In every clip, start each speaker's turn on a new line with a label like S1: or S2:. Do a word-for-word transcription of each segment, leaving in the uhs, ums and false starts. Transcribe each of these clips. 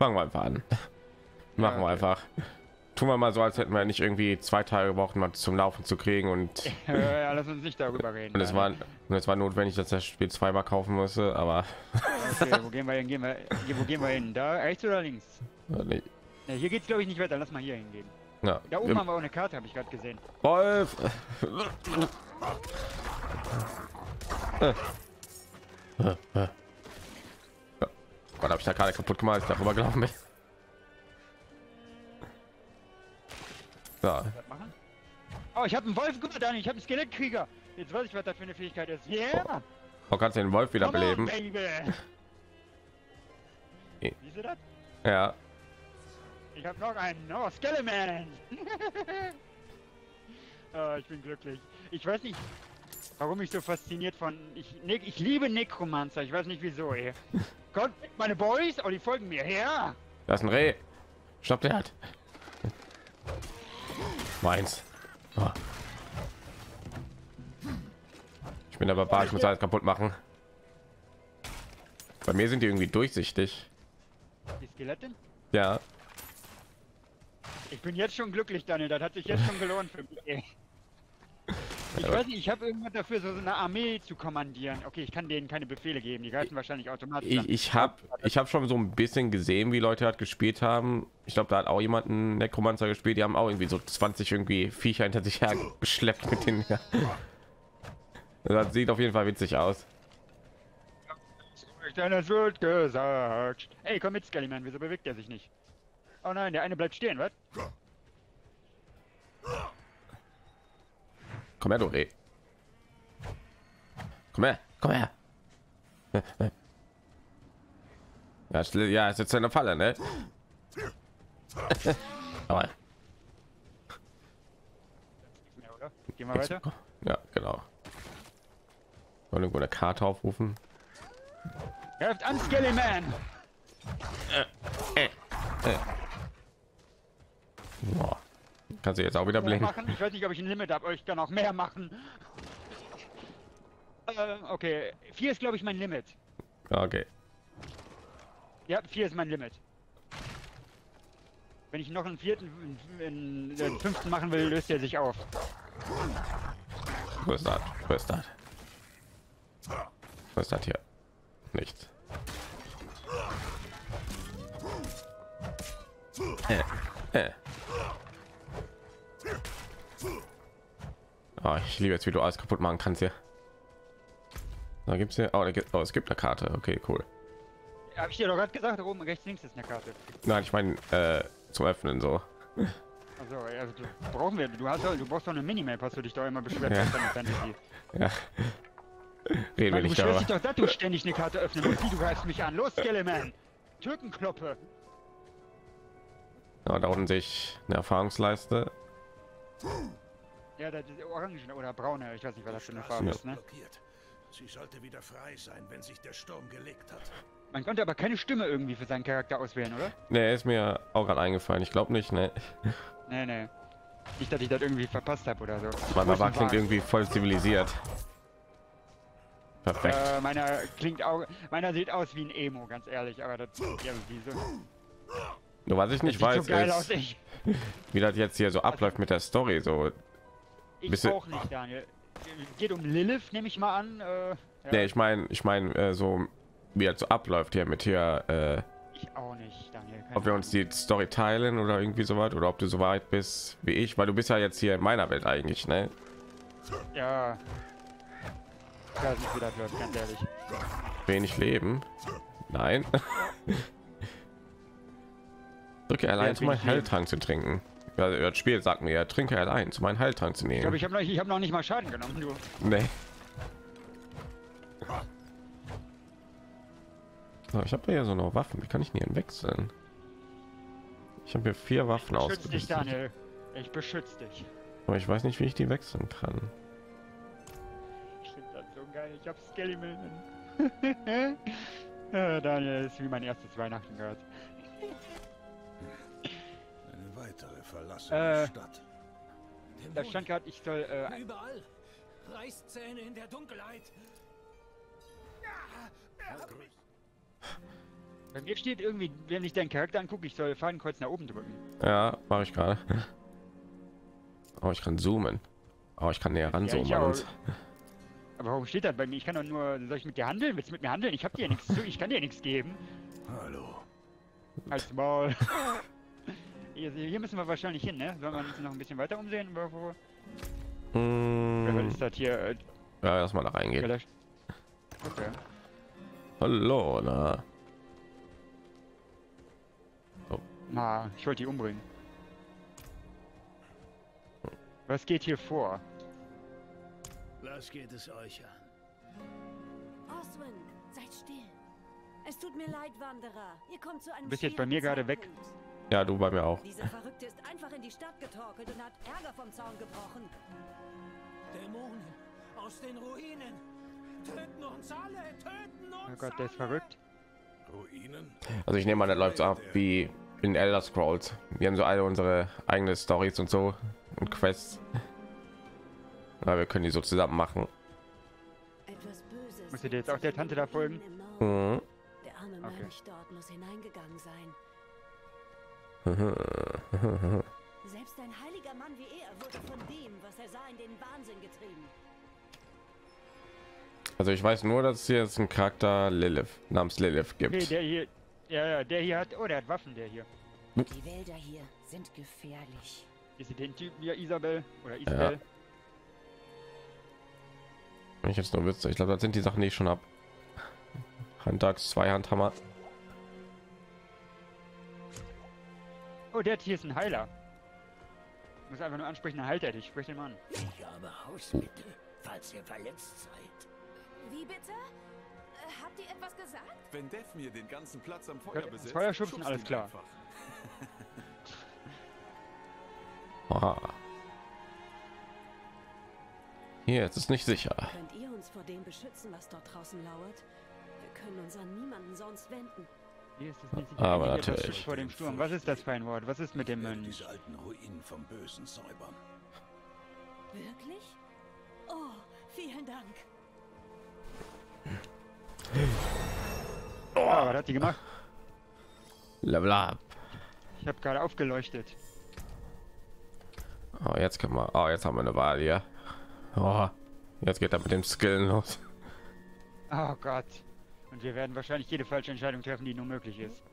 S1: Fangen wir einfach an. Machen wir
S2: okay.
S1: einfach. Tun wir mal so, als hätten wir nicht irgendwie zwei Tage brauchen, mal zum Laufen zu kriegen und
S2: Ja, lass uns nicht darüber reden.
S1: und es war und es war notwendig, dass das Spiel zweimal kaufen musste, aber
S2: Okay, wo gehen wir hin? Gehen wir, wo gehen wir hin? Da, rechts oder links?
S1: nee.
S2: Ja, hier geht's glaube ich nicht weiter. Lass mal hier hingehen.
S1: Ja,
S2: Da oben
S1: wir-
S2: haben wir auch eine Karte, habe ich gerade gesehen.
S1: Wolf. Äh. Äh, äh. Ja. Gott, habe ich da gerade kaputt gemacht, ich darüber gelaufen bin. Ja,
S2: Was machen? Oh, ich habe einen Wolf gemacht, Dani. Ich habe einen Skelettkrieger. Jetzt weiß ich, was das für eine Fähigkeit ist. Yeah!
S1: oh, kannst du den Wolf wieder
S2: Come on,
S1: beleben?
S2: baby.
S1: Eh.
S2: Siehst du das?
S1: Ja,
S2: Ich habe noch einen. Oh, Skeleman. Oh, ich bin glücklich. Ich weiß nicht, warum ich so fasziniert von... Ich, ne, ich liebe Necromancer. Ich weiß nicht wieso, ey. Gott, meine Boys, oh, die folgen mir. Ja!
S1: das ist ein Reh. Stopp, der hat meins. Oh. Ich bin aber bar, ich muss alles kaputt machen. Bei mir sind die irgendwie durchsichtig.
S2: Die Skelette?
S1: Ja,
S2: Ich bin jetzt schon glücklich, Daniel. Das hat sich jetzt schon gelohnt für mich, ey. Ich weiß nicht, ich habe irgendwas dafür, so eine Armee zu kommandieren. Okay, ich kann denen keine Befehle geben. Die greifen wahrscheinlich automatisch.
S1: ich,
S2: an.
S1: ich habe ich habe schon so ein bisschen gesehen, wie Leute hat gespielt haben. Ich glaube, da hat auch jemand einen Necromancer gespielt. Die haben auch irgendwie so zwanzig irgendwie Viecher hinter sich her geschleppt mit den. Ja. Das sieht auf jeden Fall witzig aus.
S2: Denn es wird gesagt. Ey, komm mit, Skellyman. Wieso bewegt er sich nicht? Oh nein, der eine bleibt stehen, was?
S1: Komm her, du Reh. Komm her, komm her. Ja, ist- ja, ist jetzt eine Falle, ne? Aber
S2: Ja, oder? Gehen wir weiter.
S1: ja, genau. Wollen irgendwo eine Karte aufrufen?
S2: Greift an, Skellyman!
S1: Boah. Kannst du jetzt auch wieder
S2: Mehr
S1: blinken?
S2: machen? Ich weiß nicht, ob ich ein Limit habe, aber ich kann auch mehr machen. Äh, okay, vier ist glaube ich mein Limit.
S1: Okay.
S2: Ja, vier ist mein Limit. Wenn ich noch einen vierten, einen, einen fünften machen will, löst er sich auf.
S1: Wo ist das? Wo ist das? Was ist das hier? Nichts. Äh, äh. Oh, ich liebe jetzt, wie du alles kaputt machen kannst hier. Da gibt's hier, oh, da gibt, oh, es gibt eine Karte. Okay, cool.
S2: Habe ich dir doch gerade gesagt, da oben rechts links ist eine Karte.
S1: Nein, ich meine äh, zum Öffnen so.
S2: Also, also du, brauchen wir, du hast doch, du brauchst doch eine Minimap, hast du dich doch immer beschwert.
S1: Ja.
S2: Auf deiner Fantasy.
S1: Ja. Reden wir
S2: Mann, du
S1: nicht
S2: beschwerst
S1: darüber.
S2: dich doch, dass du ständig eine Karte öffnen musst. Wie, du greifst mich an. Los, Skeleman! Türkenkloppe!
S1: Ja, da unten sehe ich eine Erfahrungsleiste.
S2: Ja, das ist orange oder braune, ich weiß nicht, was das für eine Farbe
S1: Ja.
S2: ist, ne?
S3: Blockiert. Sie sollte wieder frei sein, wenn sich der Sturm gelegt hat.
S2: Man konnte aber keine Stimme irgendwie für seinen Charakter auswählen, oder?
S1: Ne, ist mir auch gerade eingefallen. Ich glaube nicht, ne.
S2: Nee, nee. Nicht, dass ich das irgendwie verpasst habe oder so.
S1: Mein
S2: Wo ist
S1: Baba
S2: denn
S1: klingt
S2: Wagen?
S1: irgendwie voll zivilisiert. Perfekt.
S2: Äh, meiner klingt auch, meiner sieht aus wie ein Emo, ganz ehrlich, aber das ja wie so.
S1: Nur was ich nicht
S2: Sieht
S1: weiß,
S2: so geil
S1: ist,
S2: aus, ich.
S1: wie das jetzt hier so abläuft mit der Story. So,
S2: Ich
S1: Bist du-
S2: auch nicht, Daniel. Geht um Lilith, nehme ich mal an. Äh, ja,
S1: ne, ich meine, ich meine äh, so, wie das so abläuft hier mit hier, äh,
S2: ich auch nicht, Daniel. Keine
S1: ob wir uns die Story teilen oder irgendwie so weit oder ob du so weit bist wie ich, weil du bist ja jetzt hier in meiner Welt eigentlich, ne?
S2: Ahnung. Ja. Ich weiß nicht, wie das läuft, ganz ehrlich.
S1: Wenig Leben. Nein. Drücke L eins, um
S2: wenig
S1: einen Heiltrank zu trinken. Ja, das Spiel sagt mir ja, trinke L eins, um einen Heiltrank zu
S2: Ich glaube,
S1: nehmen.
S2: ich habe noch, ich hab noch nicht mal Schaden genommen, du.
S1: Nee. So, ich habe ja so noch Waffen. Wie kann ich die denn wechseln? Ich habe hier vier Waffen
S2: Beschütz dich,
S1: ausgerüstet,
S2: Daniel. Ich beschütze dich.
S1: aber ich weiß nicht, wie ich die wechseln kann.
S2: Ich finde das so geil. Ich hab Skellyman. Ja, Daniel, das ist wie mein erstes Weihnachten gehört.
S3: Eine weitere verlassene
S2: Äh,
S3: Stadt.
S2: Da stand gerade, ich soll äh,
S4: Überall. Reißzähne in der Dunkelheit.
S2: Bei mir steht irgendwie, wenn ich deinen Charakter angucke, ich soll Fadenkreuz nach oben drücken.
S1: Ja, mache ich gerade. Oh, ich kann zoomen. Oh, ich kann näher ran
S2: Ja, ich
S1: zoomen.
S2: auch.
S1: Und
S2: Aber warum steht das bei mir? Ich kann doch nur, soll ich mit dir handeln? Willst du mit mir handeln? Ich hab dir ja nichts zu, ich kann dir nichts geben.
S3: Hallo.
S2: Halt's Maul. Hier, hier müssen wir wahrscheinlich hin, ne? Sollen wir uns noch ein bisschen weiter umsehen? Oder wo? Oder was
S1: mm,
S2: ist das hier? Äh,
S1: ja, lass mal da reingehen.
S2: gelöscht? Okay.
S1: Hallo, na.
S2: Na, ich wollte die umbringen. Was geht hier vor?
S3: Was geht es euch an?
S5: Oswin, seid still. Es tut mir leid, Wanderer. Ihr kommt zu einem
S2: Du bist jetzt bei mir
S5: schwierigen
S2: gerade weg.
S5: Zeitpunkt.
S1: Ja, du bei mir auch.
S5: Dieser Verrückte ist einfach in die Stadt getorkelt und hat Ärger vom Zaun gebrochen.
S4: Dämonen aus den Ruinen. Töten uns alle, töten uns
S2: Oh Gott, der ist
S4: alle.
S2: verrückt.
S3: Ruinen?
S1: Also ich nehme an, das läuft so ab wie in Elder Scrolls. Wir haben so alle unsere eigene Stories und so und Quests. Aber wir können die so zusammen machen.
S5: Etwas Böses.
S2: Musst du dir jetzt auch der Tante da folgen?
S5: Im Maul.
S1: Mhm.
S5: Der arme
S2: Okay.
S5: Mönch dort muss hineingegangen sein. Selbst ein heiliger Mann wie er wurde von dem, was er sah, in den Wahnsinn getrieben.
S1: Also ich weiß nur, dass es hier jetzt einen Charakter Lilith namens Lilith gibt.
S2: Okay, der hier. Ja, ja, der hier hat. Oh, der hat Waffen, der hier.
S5: Die Wälder hier sind gefährlich.
S2: Ist sie den Typen hier, Isabel? Oder Isabel?
S1: Wenn ich jetzt nur wüsste, ich glaube, das sind die Sachen, die ich schon habe. Handachs, Zweihandhammer.
S2: Oh, der hier ist ein Heiler. Ich muss einfach nur ansprechen, halt er dich. Sprich den mal an.
S6: Ich habe Hausmittel, falls ihr verletzt seid.
S5: Wie bitte? Äh, habt ihr etwas gesagt?
S7: Wenn Dev mir den ganzen Platz am Feuer
S2: Gott, das
S7: besetzt,
S2: Feuer schubsen,
S7: schubst
S2: alles
S7: ihn
S2: klar.
S7: einfach.
S1: Aha. Hier, es ist nicht sicher.
S5: Könnt ihr uns vor dem beschützen, was dort draußen lauert? Wir können uns an niemanden sonst wenden.
S2: Hier ist es nicht sicher.
S1: Aber
S2: Irgendetwas
S1: natürlich.
S2: schützt vor dem Sturm. Was ist das für ein Wort? Was ist mit dem Mönch?
S3: Diese alten Ruinen vom Bösen säubern.
S5: Wirklich? Oh, vielen Dank.
S2: Oh, was hat die gemacht?
S1: Level up.
S2: Ich habe gerade aufgeleuchtet.
S1: Oh, jetzt können wir. Oh, jetzt haben wir eine Wahl hier. Oh, jetzt geht er mit dem Skill los.
S2: Oh Gott. Und wir werden wahrscheinlich jede falsche Entscheidung treffen, die nur möglich ist.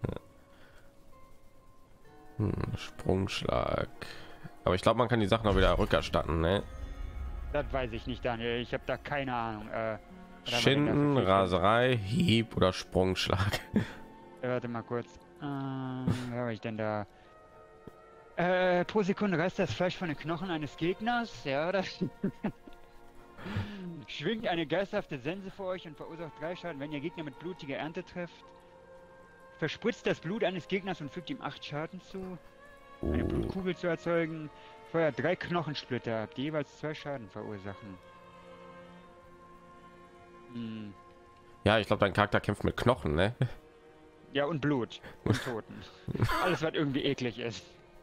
S1: Hm, Sprungschlag. Aber ich glaube, man kann die Sachen auch wieder rückerstatten, ne?
S2: Das weiß ich nicht, Daniel. Ich habe da keine Ahnung. Äh, was haben wir denn da
S1: Schinden,
S2: für Fähigkeiten?
S1: Raserei, Hieb oder Sprungschlag.
S2: Äh, warte mal kurz. Äh, was habe ich denn da? Äh, pro Sekunde reißt das Fleisch von den Knochen eines Gegners. Ja, das... Schwingt eine geisterhafte Sense vor euch und verursacht drei Schaden, wenn ihr Gegner mit blutiger Ernte trefft. Verspritzt das Blut eines Gegners und fügt ihm acht Schaden zu. Eine
S1: Uh,
S2: Blutkugel zu erzeugen. Feuert drei Knochensplitter ab, die jeweils zwei Schaden verursachen. Hm.
S1: ja, ich glaube, dein Charakter kämpft mit Knochen, ne?
S2: Ja, und Blut. Und Toten. Alles, was irgendwie eklig ist.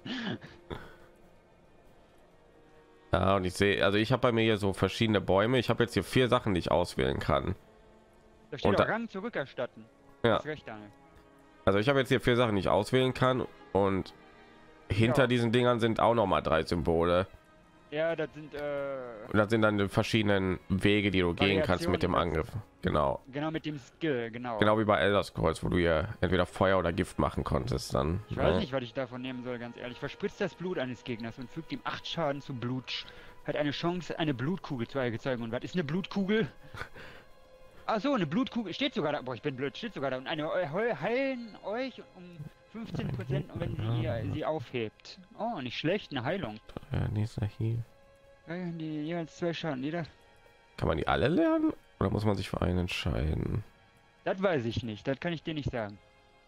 S1: Ja, und ich sehe, also ich habe bei mir hier so verschiedene Bäume. Ich habe jetzt hier vier Sachen, die ich auswählen kann.
S2: Da steht
S1: Und
S2: auch
S1: da-
S2: Rang zurückerstatten.
S1: Ja.
S2: Hast recht, Daniel.
S1: Also ich habe jetzt hier vier Sachen, die ich auswählen kann. Und hinter
S2: Ja.
S1: diesen Dingern sind auch noch mal drei Symbole.
S2: Ja, das sind, äh,
S1: Und das sind dann die verschiedenen Wege, die du gehen kannst mit dem
S2: Variationen.
S1: Angriff. Genau.
S2: genau mit dem Skill, genau.
S1: Genau wie bei Elder Scrolls, wo du ja entweder Feuer oder Gift machen konntest dann.
S2: Ich weiß
S1: ne?
S2: nicht, was ich davon nehmen soll, ganz ehrlich. Verspritzt das Blut eines Gegners und fügt ihm acht Schaden zu Blut. Hat eine Chance, eine Blutkugel zu erzeugen. Und was ist eine Blutkugel? Ach so, eine Blutkugel. Steht sogar da. Boah, ich bin blöd. Steht sogar da. Und eine heu- heilen euch um fünfzehn Prozent, wenn sie äh, sie aufhebt. Oh, nicht schlecht. Eine Heilung.
S1: Ja, nächster hier.
S2: Ja, die jeweils zwei Schaden. Jeder.
S1: Kann man die alle lernen? Oder muss man sich für einen entscheiden?
S2: Das weiß ich nicht. Das kann ich dir nicht sagen.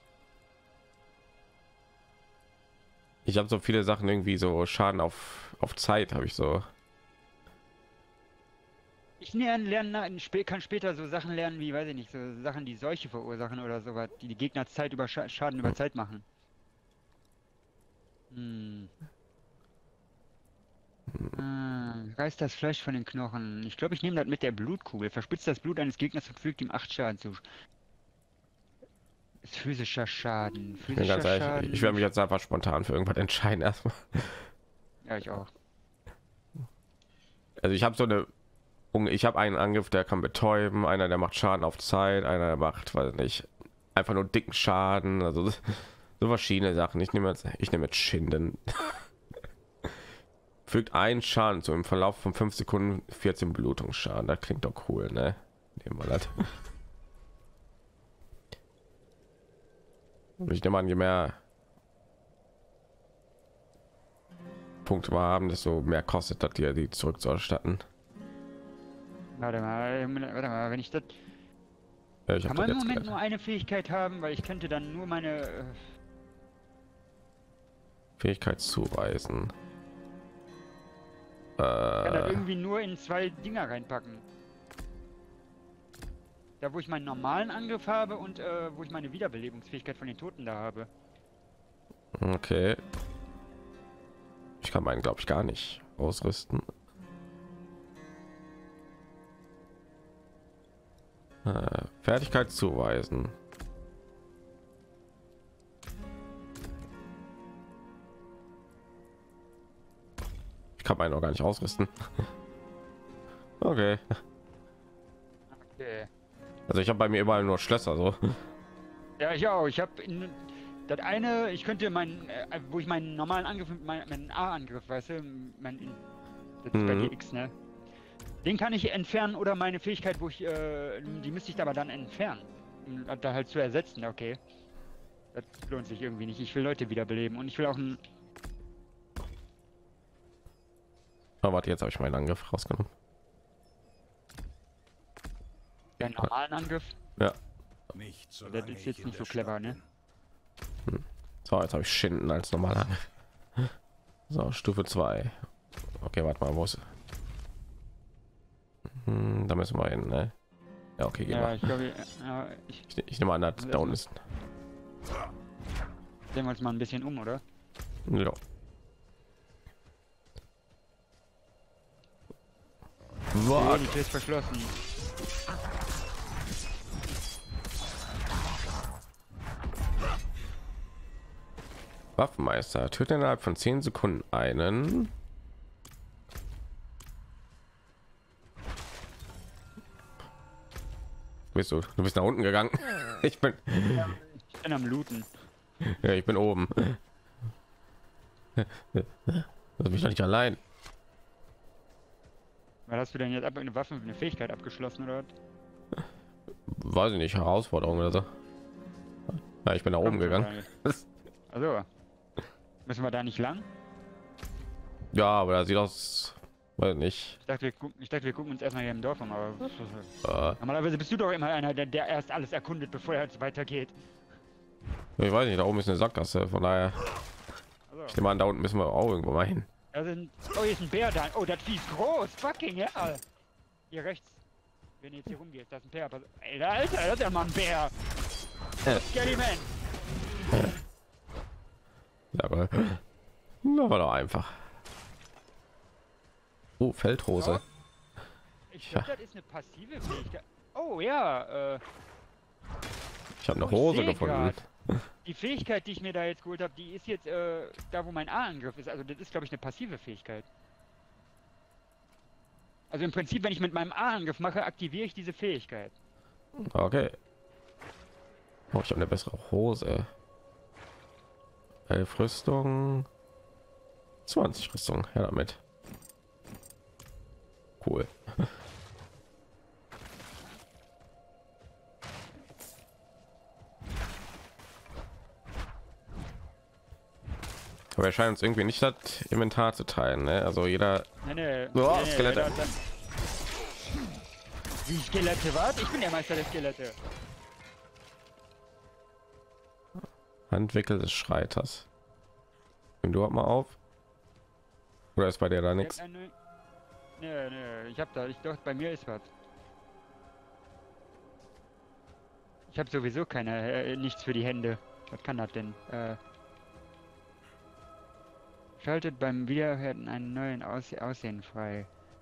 S1: Ich habe so viele Sachen irgendwie so Schaden auf, auf Zeit, habe ich so.
S2: Ich lerne, lerne, spä- kann später so Sachen lernen wie, weiß ich nicht, so Sachen, die Seuche verursachen oder sowas, die die Gegner Zeit über Scha Schaden über Zeit machen. Hm. Ah, reißt das Fleisch von den Knochen. Ich glaube, ich nehme das mit der Blutkugel. Verspitzt das Blut eines Gegners und fügt ihm acht Schaden zu. Ist physischer Schaden.
S1: Ich bin
S2: Physischer
S1: ganz ehrlich,
S2: Schaden.
S1: ich werde mich jetzt einfach spontan für irgendwas entscheiden erstmal.
S2: Ja, ich auch.
S1: Also ich habe so eine, ich habe einen Angriff, der kann betäuben, einer der macht Schaden auf Zeit, einer der macht, weiß nicht, einfach nur dicken Schaden, also so verschiedene Sachen. Ich nehme jetzt, ich nehme jetzt Schinden. Fügt einen Schaden zu im Verlauf von fünf Sekunden vierzehn Blutungsschaden. Das klingt doch cool, ne? Nehmen wir das. Ich nehme an, je mehr Punkte wir haben, desto mehr kostet das dir, die zurückzuerstatten.
S2: Warte mal, warte mal, wenn ich das...
S1: Ja, ich
S2: Kann
S1: hab
S2: man
S1: das
S2: im
S1: jetzt
S2: Moment
S1: gelernt.
S2: nur eine Fähigkeit haben, weil ich könnte dann nur meine... Äh,
S1: Fähigkeit zuweisen.
S2: Ich kann das
S1: Äh,
S2: irgendwie nur in zwei Dinger reinpacken. Da wo ich meinen normalen Angriff habe und äh, wo ich meine Wiederbelebungsfähigkeit von den Toten da habe.
S1: okay. Ich kann meinen, glaube ich, gar nicht ausrüsten. Äh, Fertigkeit zuweisen. Ich kann meinen auch gar nicht ausrüsten. Okay.
S2: Okay.
S1: Also ich habe bei mir überall nur Schlösser so.
S2: Ja, ich auch. Ich habe das eine, ich könnte meinen, äh, wo ich meinen normalen Angriff, meinen, meinen A-Angriff, weißt du, mein, das ist bei
S1: Mhm.
S2: dir X, ne? Den kann ich entfernen oder meine Fähigkeit, wo ich, äh, die müsste ich aber dann entfernen, um das da halt zu ersetzen. Okay. Das lohnt sich irgendwie nicht. Ich will Leute wiederbeleben und ich will auch einen.
S1: Aber warte, jetzt habe ich meinen Angriff rausgenommen.
S2: Den normalen Angriff.
S1: Ja.
S3: Nicht so
S2: Das ist jetzt nicht so clever, ne?
S1: So, jetzt habe ich Schinden als normaler Angriff. So, Stufe zwei. Okay, warte mal, wo ist? Hm, da müssen wir hin, ne? Ja, okay, gehen
S2: Ja,
S1: wir.
S2: ich glaube, ja, ich
S1: Ich, ich nehme an, dass da unten ist.
S2: sehen wir uns mal ein bisschen um, oder?
S1: Ja.
S2: Oh,
S1: Boah,
S2: die Tür ist verschlossen.
S1: Waffenmeister tötet innerhalb von zehn Sekunden einen. Bist du? Du bist nach unten gegangen. Ich bin,
S2: Ich bin am Looten.
S1: ja, ich bin oben. Lass mich doch nicht allein.
S2: Was hast du denn jetzt ab eine Waffe, eine Fähigkeit abgeschlossen oder was?
S1: Weiß ich nicht, Herausforderung oder so. Ja, ich bin nach oben
S2: Komm,
S1: gegangen.
S2: Also müssen wir da nicht lang?
S1: Ja, aber da sieht aus, weiß nicht.
S2: Ich dachte, wir gucken, ich dachte, wir gucken uns erstmal hier im Dorf um, aber
S1: Äh,
S2: normalerweise bist du doch immer einer, der, der erst alles erkundet, bevor er jetzt weitergeht.
S1: ich weiß nicht, da oben ist eine Sackgasse, von daher.
S2: Also,
S1: Ich nehme an, da unten müssen wir auch irgendwo mal hin.
S2: da sind, oh, hier ist ein Bär da. Oh, das Vieh ist groß. Fucking hell. Hier rechts. Wenn du jetzt hier rumgehst, da ist ein Bär. Pass- Ey, da, Alter, das ist ja mal ein Bär. Scary Man.
S1: Ja, aber na, war doch einfach. Oh, Feldhose.
S2: Ich glaube, das ist eine passive Fähigkeit. Oh ja, äh,
S1: Ich habe eine
S2: Oh, ich
S1: Hose
S2: seh
S1: gefunden.
S2: grad. die Fähigkeit, die ich mir da jetzt geholt habe, die ist jetzt äh, da, wo mein A-Angriff ist. Also das ist, glaube ich, eine passive Fähigkeit. Also im Prinzip, wenn ich mit meinem A-Angriff mache, aktiviere ich diese Fähigkeit.
S1: Okay. Oh, ich habe eine bessere Hose. elf Rüstung. zwanzig Rüstung. Ja, damit. Cool. Aber wir scheinen uns irgendwie nicht das Inventar zu teilen, ne? Also jeder.
S2: Nee, nee.
S1: Oh,
S2: nee, nee,
S1: Skelette.
S2: da- da- Wie Skelette, was? Ich bin der Meister der Skelette.
S1: Handwickel des Schreiters. Nimm du auch mal auf. Oder ist bei dir da nichts?
S2: Ja, nee, nee, nee, ich hab da, ich doch, bei mir ist was. Ich habe sowieso keine, äh, nichts für die Hände. Was kann das denn? Äh, schaltet beim Wiederherden einen neuen Aus Aussehen frei.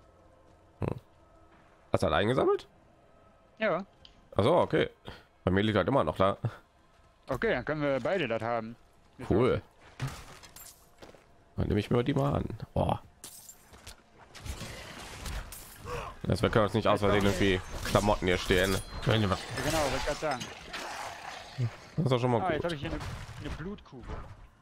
S1: Hast du halt eingesammelt?
S2: Ja,
S1: Also okay. Bei mir liegt halt immer noch da.
S2: Okay, dann können wir beide das haben.
S1: Cool. Dann nehme ich mir die mal an. Oh. Das wir können uns nicht aus Versehen irgendwie Klamotten hier stehen. Wenn ihr was-
S2: Ja, genau, wollte ich gerade sagen.
S1: Das ist auch schon mal
S2: Ah, jetzt
S1: gut.
S2: habe ich hier eine, eine Blutkugel.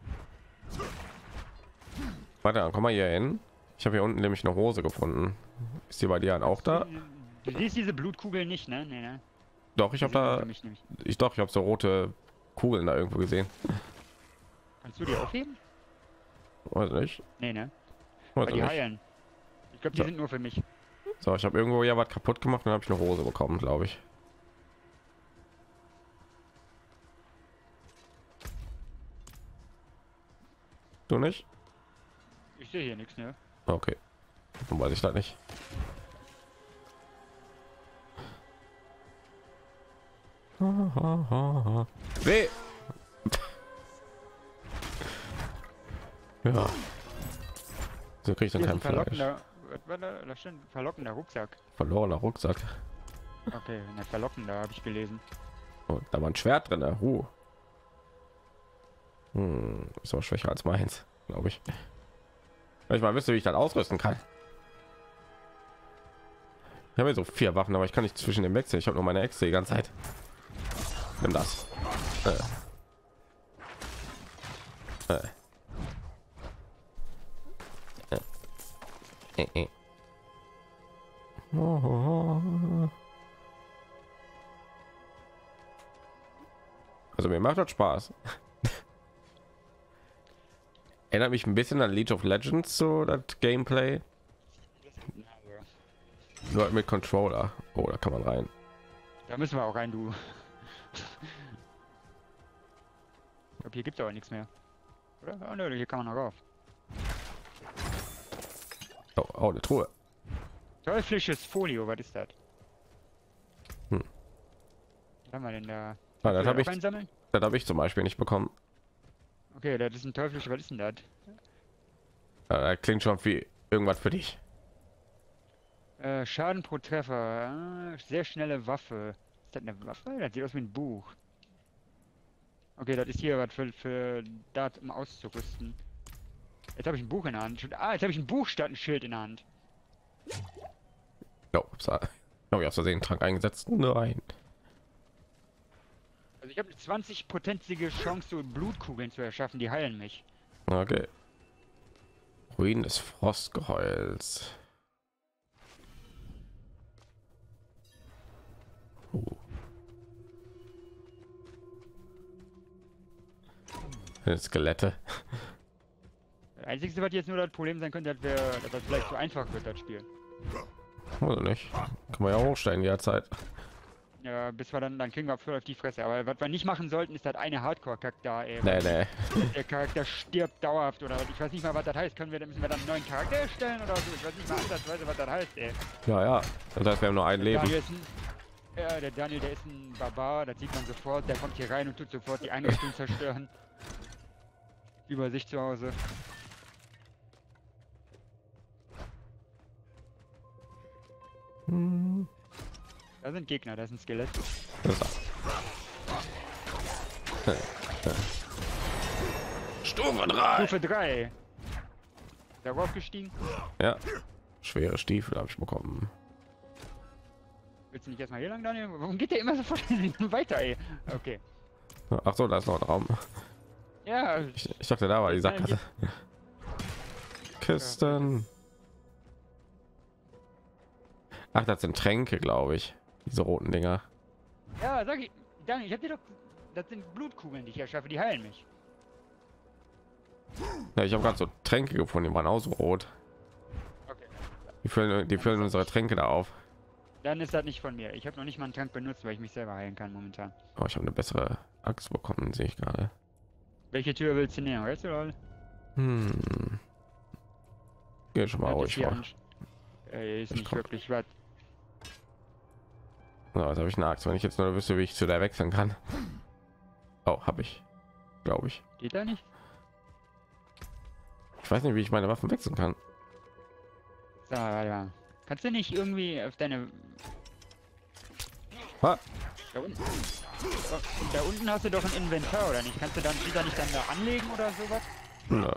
S1: Warte, dann komm mal hier hin. Ich habe hier unten nämlich eine Hose gefunden. Ist die bei dir auch da?
S2: Du siehst diese Blutkugel nicht, ne? Nee, ne?
S1: Doch, ich habe
S2: Die sind
S1: da.
S2: für mich nämlich.
S1: Ich doch, ich habe so rote Kugeln da irgendwo gesehen.
S2: Kannst du die aufheben?
S1: Weiß nicht.
S2: Nee, ne?
S1: Weiß
S2: Weil die
S1: nicht.
S2: heilen. Ich glaube, die
S1: So.
S2: sind nur für mich.
S1: So, ich habe irgendwo ja was kaputt gemacht und dann habe ich eine Hose bekommen, glaube ich. Du nicht?
S2: Ich sehe hier nichts, ne?
S1: Okay. Dann weiß ich das nicht. Weh! Ja. So kriege ich dann
S2: Hier ist
S1: kein
S2: ein
S1: Fleisch.
S2: verlockender, was war da? Da steht ein verlockender Rucksack.
S1: Verlorener Rucksack.
S2: Okay, ne, verlockender habe ich gelesen.
S1: Und da war ein Schwert drin. Huh. Hm, ist aber schwächer als meins, glaube ich. Ich mal wüsste, wie ich das ausrüsten kann. Ich habe ja so vier Waffen, aber ich kann nicht zwischen dem wechseln. Ich habe nur meine Äxte die ganze Zeit. Nimm das. Äh. Äh. Äh. Äh, äh. Also mir macht das Spaß. Erinnert mich ein bisschen an League of Legends, so das Gameplay. Nur mit Controller. Oh, da kann man rein.
S2: Da müssen wir auch rein, du. Ich glaube, hier gibt es aber nichts mehr. Oder? Oh, ne, hier kann man noch rauf.
S1: Oh, oh, eine Truhe.
S2: Teuflisches Folio, was ist das?
S1: Hm.
S2: Was haben wir denn da?
S1: Ah, das habe ich,
S2: einsammeln?
S1: das habe ich zum Beispiel nicht bekommen.
S2: Okay, das ist ein teuflisches, was ist denn das?
S1: Ah, das klingt schon wie irgendwas für dich.
S2: Äh, Schaden pro Treffer. Ah, sehr schnelle Waffe. Ist das eine Waffe? Das sieht aus wie ein Buch. Okay, das ist hier was für, für da um auszurüsten. Jetzt habe ich ein Buch in der Hand. Ah, jetzt habe ich ein Buch statt ein Schild in der Hand.
S1: Oh, ups, habe ich aus Versehen einen Trank eingesetzt. Nein.
S2: Also ich habe eine zwanzig-prozentige Chance, so Blutkugeln zu erschaffen, die heilen mich.
S1: Okay. Ruinen des Frostgeheuls. Uh. Skelette.
S2: Das Einzige, was jetzt nur das Problem sein könnte, dass, wir, dass das vielleicht zu einfach wird, das Spiel.
S1: Oder nicht? Kann man ja hochsteigen jederzeit.
S2: Ja, bis wir dann, dann kriegen wir voll auf die Fresse. Aber was wir nicht machen sollten, ist das eine Hardcore-Kack da, ey.
S1: Nee, nee.
S2: Der Charakter stirbt dauerhaft oder ich weiß nicht mal, was das heißt. Können wir, müssen wir dann einen neuen Charakter erstellen oder so? Ich weiß nicht mal ansatzweise, was das heißt, ey.
S1: Ja, ja. Das heißt, wir haben nur ein Leben.
S2: Daniel ist ein, ja, der Daniel, der ist ein Barbar, das sieht man sofort. Der kommt hier rein und tut sofort die Einrichtung zerstören. Über sich zu Hause.
S1: Hm.
S2: Da sind Gegner, da ist ein Skelett.
S1: Stufe drei.
S2: Stufe drei. Darauf gestiegen.
S1: Ja. Schwere Stiefel habe ich bekommen.
S2: Willst du nicht erstmal hier lang, Daniel? Warum geht der immer sofort weiter, ey? Okay.
S1: Ach so, da ist noch ein Raum.
S2: Ja,
S1: Ich, ich dachte, da war die Sackgasse. Kisten. Ach, das sind Tränke, glaube ich. Diese roten Dinger.
S2: ja, sag ich. Daniel, ich hab dir doch. Das sind Blutkugeln, die ich erschaffe, die heilen mich.
S1: Ja, ich habe gerade so Tränke gefunden, die waren auch so rot.
S2: Okay.
S1: Die füllen, die füllen unsere Tränke da auf.
S2: Dann ist das nicht von mir. Ich habe noch nicht mal einen Trank benutzt, weil ich mich selber heilen kann momentan.
S1: Oh, ich habe eine bessere Axt bekommen, sehe ich gerade.
S2: Welche Tür willst du nehmen? Weißt du, oder?
S1: Hm. Geh schon mal
S2: Das
S1: ruhig
S2: hier
S1: vor.
S2: an- Äh, ist
S1: Ich
S2: nicht
S1: komm.
S2: wirklich was.
S1: So, jetzt habe ich eine Axt, wenn ich jetzt nur wüsste, wie ich zu der wechseln kann. Oh, habe ich. Glaube ich.
S2: Geht da nicht?
S1: Ich weiß nicht, wie ich meine Waffen wechseln kann.
S2: So, warte mal. Kannst du nicht irgendwie auf deine.
S1: Ha.
S2: Da unten. Da unten hast du doch ein Inventar, oder nicht? Kannst du dann wieder nicht dann da anlegen oder sowas?
S1: Ja.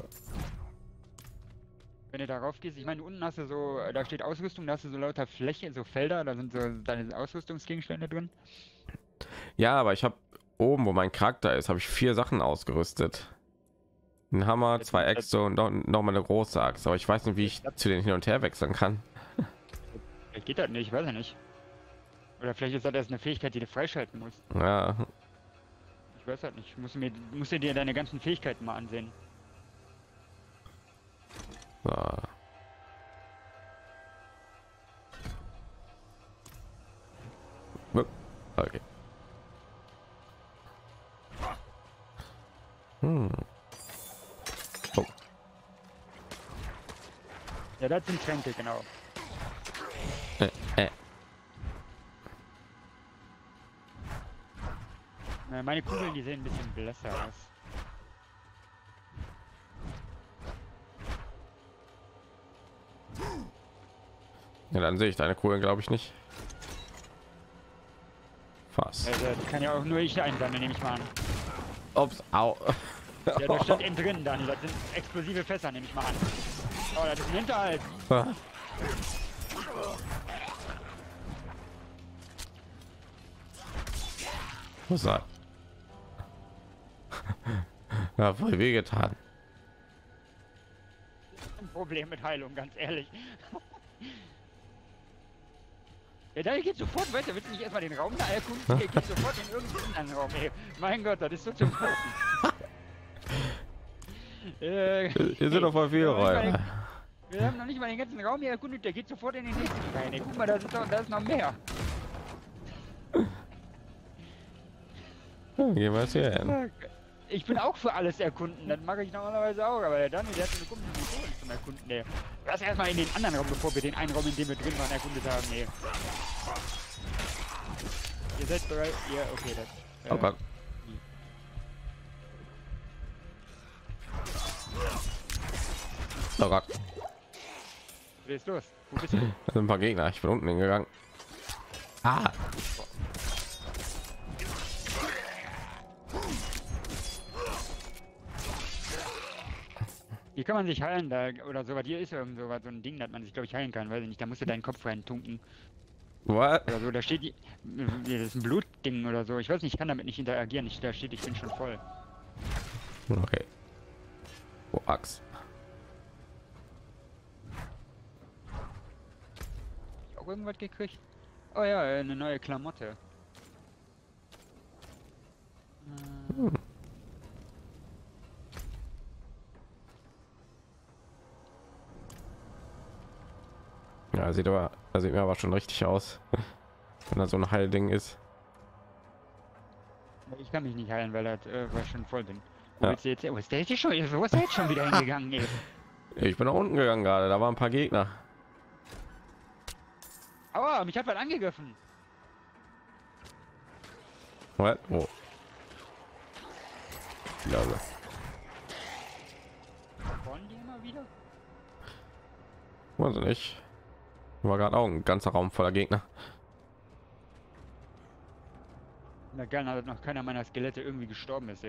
S2: Wenn du darauf gehst, ich meine, unten hast du so, da steht Ausrüstung, da hast du so lauter Fläche, so Felder, da sind so deine Ausrüstungsgegenstände drin.
S1: Ja, aber ich habe oben, wo mein Charakter ist, habe ich vier Sachen ausgerüstet. Ein Hammer, zwei Äxte und noch, noch mal eine große Axt. Aber ich weiß nicht, wie ich zu den hin und her wechseln kann.
S2: Vielleicht geht das nicht, ich weiß ja nicht. Oder vielleicht ist das erst eine Fähigkeit, die du freischalten musst.
S1: Ja.
S2: Ich weiß halt nicht. Musst du mir, musst du dir deine ganzen Fähigkeiten mal ansehen.
S1: So. Okay. Hm. Oh.
S2: Ja, das sind Tränke, genau.
S1: Äh, äh.
S2: Na, meine Kugeln, die sehen ein bisschen blässer aus.
S1: Ja, dann sehe ich deine Kugeln, glaube ich nicht. Fast.
S2: Also, das kann ja auch nur ich einsammeln, nehme ich mal an.
S1: Ups, au.
S2: Ja, da stand innen drin, Daniel. Das sind explosive Fässer, nehme ich mal an. Oh, das ist ein Hinterhalt.
S1: Was sagt? Ja, voll wehgetan.
S2: Ein Problem mit Heilung, ganz ehrlich. Ja, da geht sofort weiter. Willst du nicht erstmal den Raum da erkunden? Der geht sofort in irgendeinen anderen Raum. Ey, mein Gott, das ist so zum Kotzen. äh,
S1: Hier sind doch voll viele Räume.
S2: Wir haben noch nicht mal den ganzen Raum hier erkundet. Der geht sofort in den nächsten rein. Ey, guck mal, da ist, doch, da ist noch mehr.
S1: Gehen wir jetzt hier hin.
S2: Ich bin auch für alles erkunden, das mache ich normalerweise auch, aber der Daniel, der hat so eine komische Methode zum Erkunden, der. Lass erstmal in den anderen Raum, bevor wir den einen Raum, in dem wir drin waren, erkundet haben, nee. Ihr seid bereit? Ja, okay, das. Äh,
S1: Oh Gott. Oh Gott.
S2: Was ist los? Wo bist du?
S1: Da sind ein paar Gegner. Ich bin unten hingegangen. Ah.
S2: Hier kann man sich heilen, da oder sowas. Hier ist irgend sowas, so ein Ding, dass man sich, glaube ich, heilen kann. Weiß ich nicht, da musst du deinen Kopf reintunken.
S1: What?
S2: Oder so, da steht die. Das ist ein Blutding oder so. Ich weiß nicht, ich kann damit nicht interagieren. Ich, da steht, ich bin schon voll.
S1: Okay. Oh, Axt.
S2: Auch irgendwas gekriegt? Oh ja, eine neue Klamotte.
S1: Hm. Ja, sieht aber, das sieht mir aber schon richtig aus, wenn da so ein Heilding ist.
S2: Ich kann mich nicht heilen, weil das äh, war schon voll bin. Wo
S1: Ja.
S2: willst du jetzt? Wo ist der jetzt schon? Wo ist der jetzt schon wieder hingegangen? Ey?
S1: Ich bin nach unten gegangen gerade, da waren ein paar Gegner.
S2: Aua, mich hat was angegriffen.
S1: What? Oh. Ja, also.
S2: Wollen die immer wieder?
S1: Weiß ich nicht. War gerade auch ein ganzer Raum voller Gegner.
S2: Na geil, dass noch keiner meiner Skelette irgendwie gestorben ist, ey.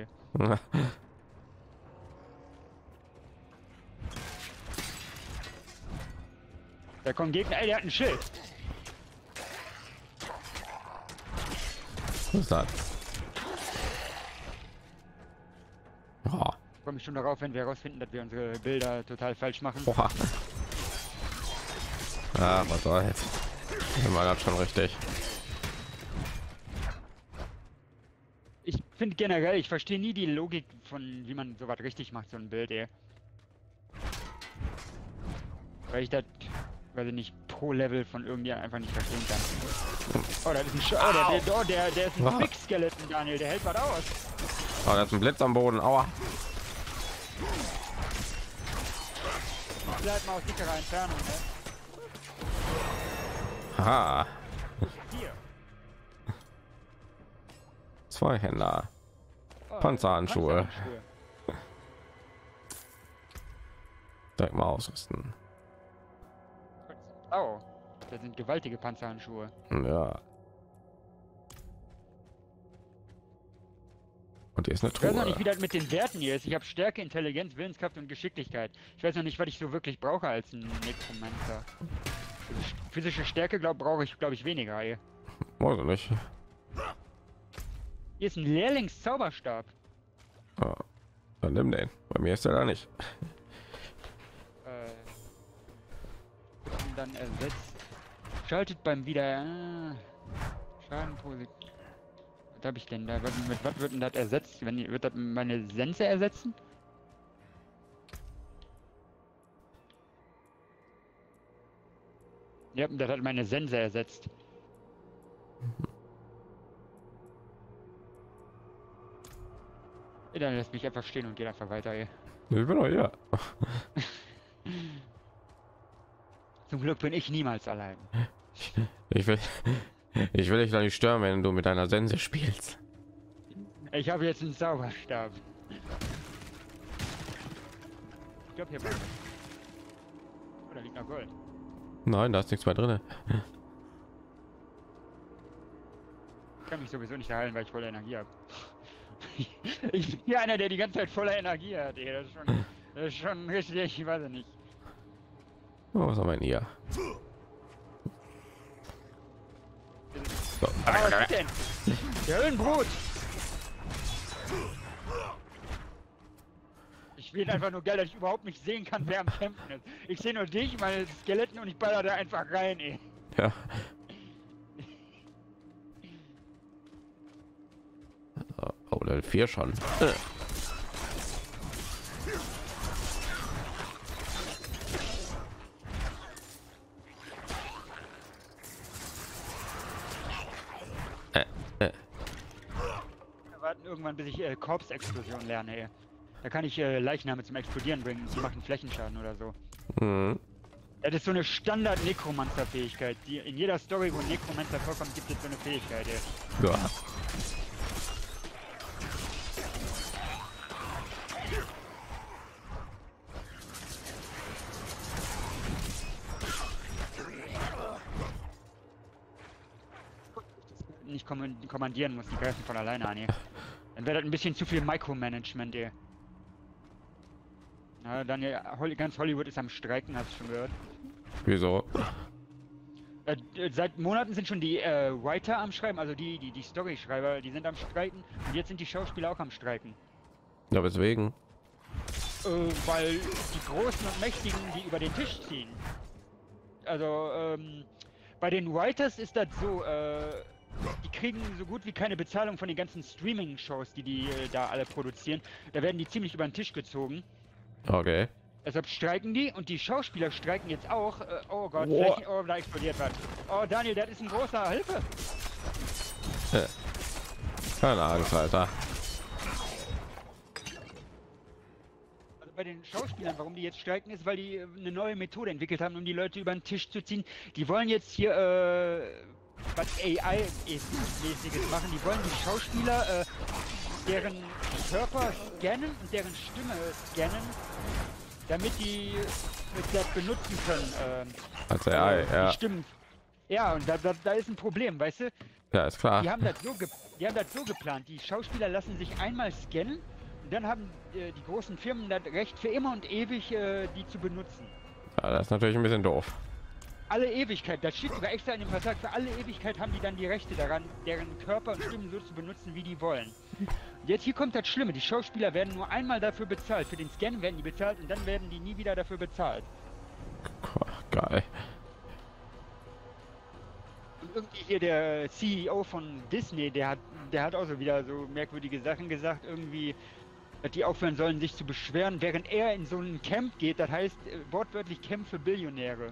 S2: Da kommen Gegner, ey, der hat ein Schild.
S1: Was ist das? Oh.
S2: Komme ich schon darauf, wenn wir herausfinden, dass wir unsere Bilder total falsch machen.
S1: Oha. Ah, was soll jetzt? Das war das schon richtig.
S2: Ich finde generell, ich verstehe nie die Logik von, wie man sowas richtig macht, so ein Bild, ey. Weil ich das, weiß ich nicht, pro Level von irgendjemandem einfach nicht verstehen kann. Oh, das ist ein Sch oh, der, der, oh, der, der ist ein
S1: Ah.
S2: Big Skeleton, Daniel, der hält was aus.
S1: Oh, da ist ein Blitz am Boden. Aua.
S2: Bleib mal aus sicherer Entfernung, ne?
S1: Aha.
S2: Hier.
S1: Zwei Händler.
S2: Oh,
S1: Panzerhandschuhe.
S2: Panzerhandschuhe.
S1: Direkt mal ausrüsten.
S2: Oh, das sind gewaltige Panzerhandschuhe.
S1: Ja. Und hier ist eine
S2: Ich weiß noch nicht,
S1: Truhe.
S2: wie das mit den Werten hier ist. Ich habe Stärke, Intelligenz, Willenskraft und Geschicklichkeit. Ich weiß noch nicht, was ich so wirklich brauche als ein Necromancer. Also physische Stärke glaub, brauche ich, glaube ich, weniger hier.
S1: Weiß ich nicht.
S2: Hier ist ein Lehrlingszauberstab.
S1: Ah, dann nimm den. Bei mir ist er da nicht.
S2: Äh, wird dann ersetzt. Schaltet beim wieder. Äh, Schadenposition. Was habe ich denn da? Was, mit was wird denn das ersetzt? Wenn, wird das meine Sense ersetzen? Ja, das hat meine Sense ersetzt. Ja, dann lässt mich einfach stehen und geht einfach weiter hier.
S1: Ich bin doch hier.
S2: Zum Glück bin ich niemals allein.
S1: Ich will, ich will dich doch nicht stören, wenn du mit deiner Sense spielst.
S2: Ich habe jetzt einen Zauberstab. Ich glaube hier. Oh, da liegt noch Gold.
S1: Nein, da ist nichts mehr drin.
S2: Ich kann mich sowieso nicht heilen, weil ich volle Energie habe. Ich bin hier einer, der die ganze Zeit voller Energie hat. Ey. Das ist schon, das ist schon richtig, ich weiß es nicht.
S1: Oh, was haben wir denn hier? So.
S2: Ah, was ist denn? Der Höhenbrut! Ich will einfach nur geil, dass ich überhaupt nicht sehen kann, wer am Kämpfen ist. Ich sehe nur dich, meine Skeletten und ich baller da einfach rein, ey.
S1: Ja. Oh, Level vier schon. Äh. Äh, äh.
S2: Wir warten irgendwann, bis ich äh, Korpsexplosion lerne, ey. Da kann ich äh, Leichname zum Explodieren bringen. Die machen Flächenschaden oder so.
S1: Mhm.
S2: Das ist so eine Standard-Necromancer-Fähigkeit. Die in jeder Story, wo ein Necromancer vorkommt, gibt es so eine Fähigkeit, ey.
S1: Ja.
S2: Nicht komm kommandieren muss, die greifen von alleine an, ey. Dann wäre das ein bisschen zu viel Micromanagement, ey. Na, dann ja, Holly, ganz Hollywood ist am Streiken, hast du schon gehört.
S1: Wieso?
S2: Äh, seit Monaten sind schon die äh, Writer am Schreiben, also die, die, die Story-Schreiber, die sind am Streiken. Und jetzt sind die Schauspieler auch am Streiken.
S1: Ja, weswegen?
S2: Äh, weil die Großen und Mächtigen, die über den Tisch ziehen. Also, ähm, bei den Writers ist das so, äh, die kriegen so gut wie keine Bezahlung von den ganzen Streaming-Shows, die die äh, da alle produzieren. Da werden die ziemlich über den Tisch gezogen.
S1: Okay.
S2: Deshalb streiken die und die Schauspieler streiken jetzt auch. Äh, oh Gott,
S1: Boah.
S2: Flächen, oh, da explodiert was. Oh Daniel, das ist ein großer Hilfe.
S1: Keine Angst, Alter.
S2: Also bei den Schauspielern, warum die jetzt streiken, ist, weil die äh, eine neue Methode entwickelt haben, um die Leute über den Tisch zu ziehen. Die wollen jetzt hier äh, was A I-mäßiges machen. Die wollen die Schauspieler, äh, deren Körper scannen und deren Stimme scannen, damit die das benutzen können. Ähm,
S1: Als A I,
S2: äh,
S1: ja.
S2: Die Stimmen. Ja, und da, da, da ist ein Problem, weißt du?
S1: Ja, ist klar.
S2: Die haben das so, ge die haben das so geplant. Die Schauspieler lassen sich einmal scannen und dann haben äh, die großen Firmen das Recht für immer und ewig, äh, die zu benutzen.
S1: Ja, das ist natürlich ein bisschen doof.
S2: Alle Ewigkeit, das steht sogar extra in dem Vertrag, für alle Ewigkeit haben die dann die Rechte daran, deren Körper und Stimmen so zu benutzen, wie die wollen. Und jetzt hier kommt das Schlimme, die Schauspieler werden nur einmal dafür bezahlt, für den Scan werden die bezahlt und dann werden die nie wieder dafür bezahlt.
S1: Geil.
S2: Und irgendwie hier der C E O von Disney, der hat, der hat auch so wieder so merkwürdige Sachen gesagt, irgendwie, dass die aufhören sollen, sich zu beschweren, während er in so ein Camp geht, das heißt äh, wortwörtlich Camp für Billionäre.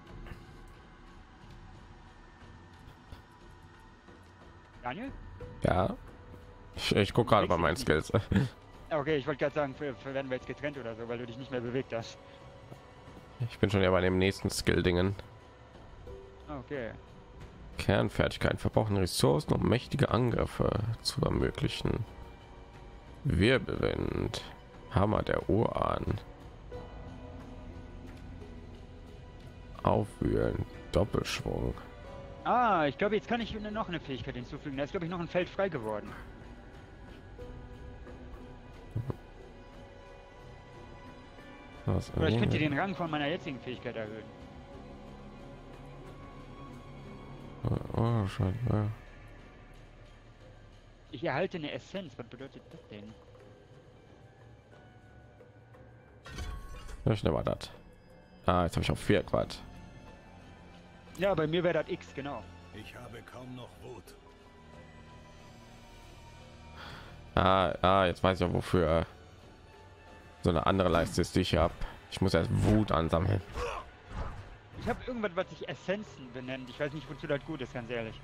S2: Daniel?
S1: Ja. Ich, ich gucke gerade bei meinen Skills.
S2: Okay, ich wollte gerade sagen, für, für werden wir jetzt getrennt oder so, weil du dich nicht mehr bewegt hast.
S1: Ich bin schon ja bei dem nächsten Skill-Dingen.
S2: Okay.
S1: Kernfertigkeiten, verbrauchen Ressourcen, um mächtige Angriffe zu ermöglichen. Wirbelwind, Hammer der Urahn, Aufwühlen, Doppelschwung.
S2: Ah, ich glaube, jetzt kann ich noch eine Fähigkeit hinzufügen. Da ist, glaube ich, noch ein Feld frei geworden.
S1: Was?
S2: Oder ich könnte den Rang von meiner jetzigen Fähigkeit erhöhen.
S1: Oh, schon. Ja.
S2: Ich erhalte eine Essenz. Was bedeutet das denn?
S1: Ich nehme mal das. Ah, jetzt habe ich auf vier Quad.
S2: Ja, bei mir wäre das X, genau.
S3: Ich habe kaum noch Wut.
S1: Ah, ah, jetzt weiß ich auch wofür so eine andere Leiste ist, die ich habe. Ich muss erst Wut ansammeln.
S2: Ich habe irgendwas, was sich Essenzen benennt. Ich weiß nicht, wozu das gut ist, ganz ehrlich.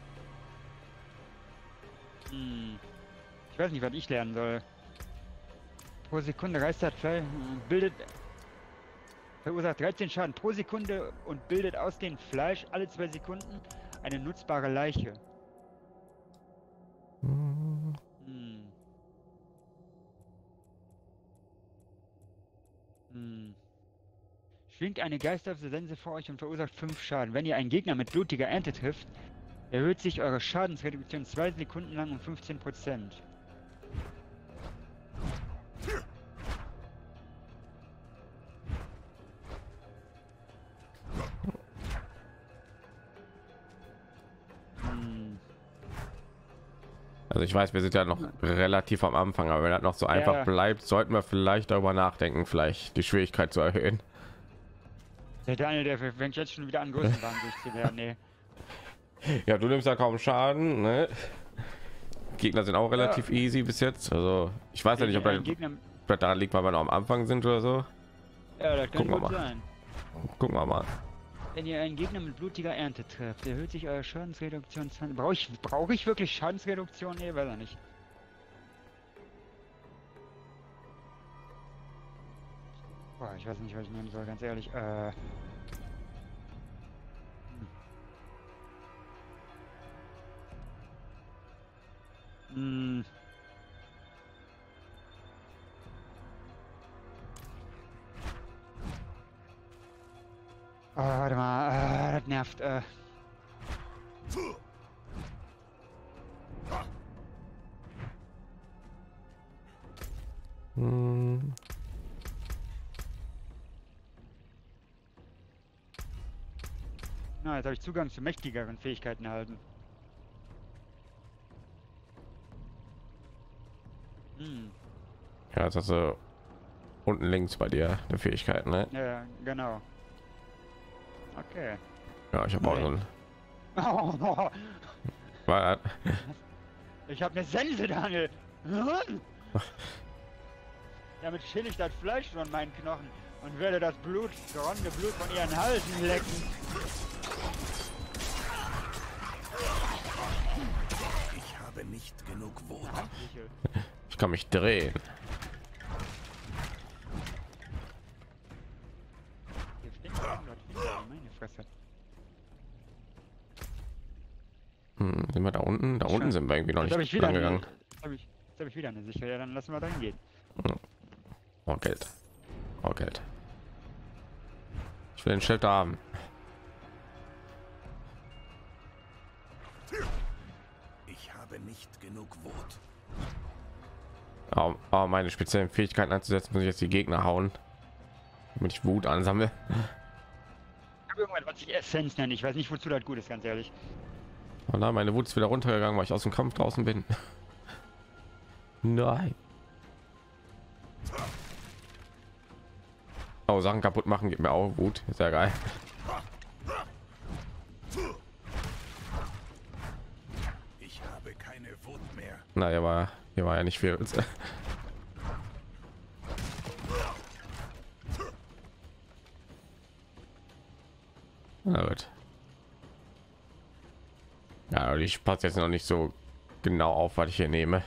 S2: Hm. Ich weiß nicht, was ich lernen soll. Pro Sekunde reißt das Fleisch, bildet, verursacht dreizehn Schaden pro Sekunde und bildet aus dem Fleisch alle zwei Sekunden eine nutzbare Leiche.
S1: Hm.
S2: Hm. Hm. Schwingt eine geisterhafte Sense vor euch und verursacht fünf Schaden. Wenn ihr einen Gegner mit blutiger Ernte trifft, erhöht sich eure Schadensreduktion zwei Sekunden lang um fünfzehn Prozent. Hm.
S1: Also ich weiß, wir sind ja noch relativ am Anfang, aber wenn das noch so einfach
S2: Ja.
S1: bleibt, sollten wir vielleicht darüber nachdenken, vielleicht die Schwierigkeit zu erhöhen.
S2: Der Daniel, der fängt jetzt schon wieder an, Größenwahn durchzuwerden, nee.
S1: Ja, du nimmst ja kaum Schaden, ne? Gegner sind auch relativ
S2: Ja.
S1: easy bis jetzt. Also ich weiß ja nicht, ob
S2: Ein
S1: das
S2: Gegner,
S1: das daran liegt, weil wir noch am Anfang sind oder so.
S2: ja, das kann
S1: Gucken wir
S2: gut
S1: mal.
S2: sein.
S1: Gucken wir mal.
S2: Wenn ihr einen Gegner mit blutiger Ernte trifft, erhöht sich eure Schadensreduktion zwanzig. Brauche ich, brauche ich wirklich Schadensreduktion? Nee, weiß er nicht. Boah, ich weiß nicht, was ich nehmen soll, ganz ehrlich. Äh. Hm. Oh, warte mal, äh, das nervt. Äh.
S1: Hm.
S2: Na, jetzt habe ich Zugang zu mächtigeren Fähigkeiten erhalten. Hm.
S1: Ja, das hast du unten links bei dir eine Fähigkeit, ne?
S2: Ja, genau. Okay.
S1: Ja, ich habe auch so ein.
S2: Oh,
S1: War,
S2: ich habe eine Sense, Daniel. Damit chill ich das Fleisch von meinen Knochen und werde das Blut, geronnene Blut von ihren Halsen lecken.
S3: Ich habe nicht genug Wut.
S2: Eine Handsichel.
S1: ich kann mich drehen.
S2: Hier stinkt irgendwas hinter, meine Fresse.
S1: Hm, sind wir da unten? Da unten
S2: Schön.
S1: sind wir irgendwie noch
S2: Jetzt habe
S1: nicht
S2: ich wieder
S1: lang
S2: eine,
S1: gegangen.
S2: jetzt habe ich, jetzt hab ich wieder eine Sichel. Ja, dann lassen wir da hingehen.
S1: Oh, Geld. Oh, Geld. Ich will den Schild haben.
S3: Ich habe nicht genug Wut.
S1: Oh, oh, meine speziellen Fähigkeiten einzusetzen, muss ich jetzt die Gegner hauen, damit ich Wut ansammle.
S2: Ich habe irgendwann, was ich Essenz nenne. Ich weiß nicht, wozu das gut ist, ganz ehrlich.
S1: Oh nein, meine Wut ist wieder runtergegangen, weil ich aus dem Kampf draußen bin. Nein. Oh, Sachen kaputt machen gibt mir auch Wut. Ist ja geil.
S3: Ich habe keine Wut mehr.
S1: Na, hier war, hier war ja nicht viel. Na gut. Ja, aber ich passe jetzt noch nicht so genau auf, was ich hier nehme.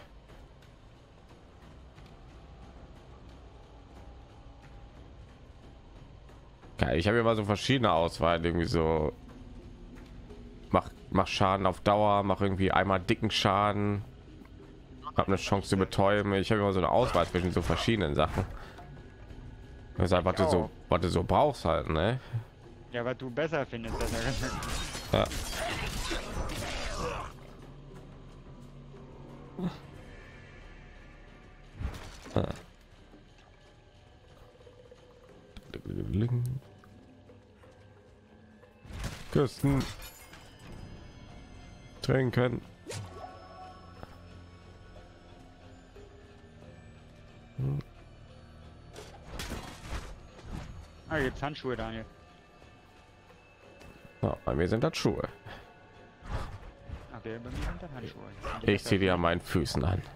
S1: Geil, ich habe immer so verschiedene Auswahl, irgendwie so mach, mach Schaden auf Dauer, mach irgendwie einmal dicken Schaden, habe eine Chance zu betäuben. Ich habe immer so eine Auswahl zwischen so verschiedenen Sachen. Das ist halt, was du so, was du so brauchst halt, ne?
S2: Ja, was du besser findest. Das ist
S1: Ja. Küsten. Trinken. Hm.
S2: Ah, jetzt Handschuhe, Daniel.
S1: Ja, bei mir sind das Schuhe.
S2: Okay, bei mir sind das Handschuhe.
S1: Ich ziehe die an meinen Füßen an.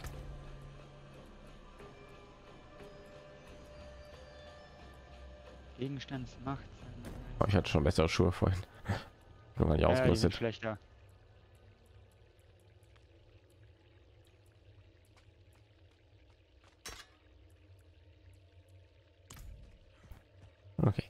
S2: Gegenstandsmacht.
S1: Oh, ich hatte schon bessere Schuhe vorhin. Nur nicht
S2: Ja, die sind
S1: ausgerüstet.
S2: schlechter.
S1: Okay.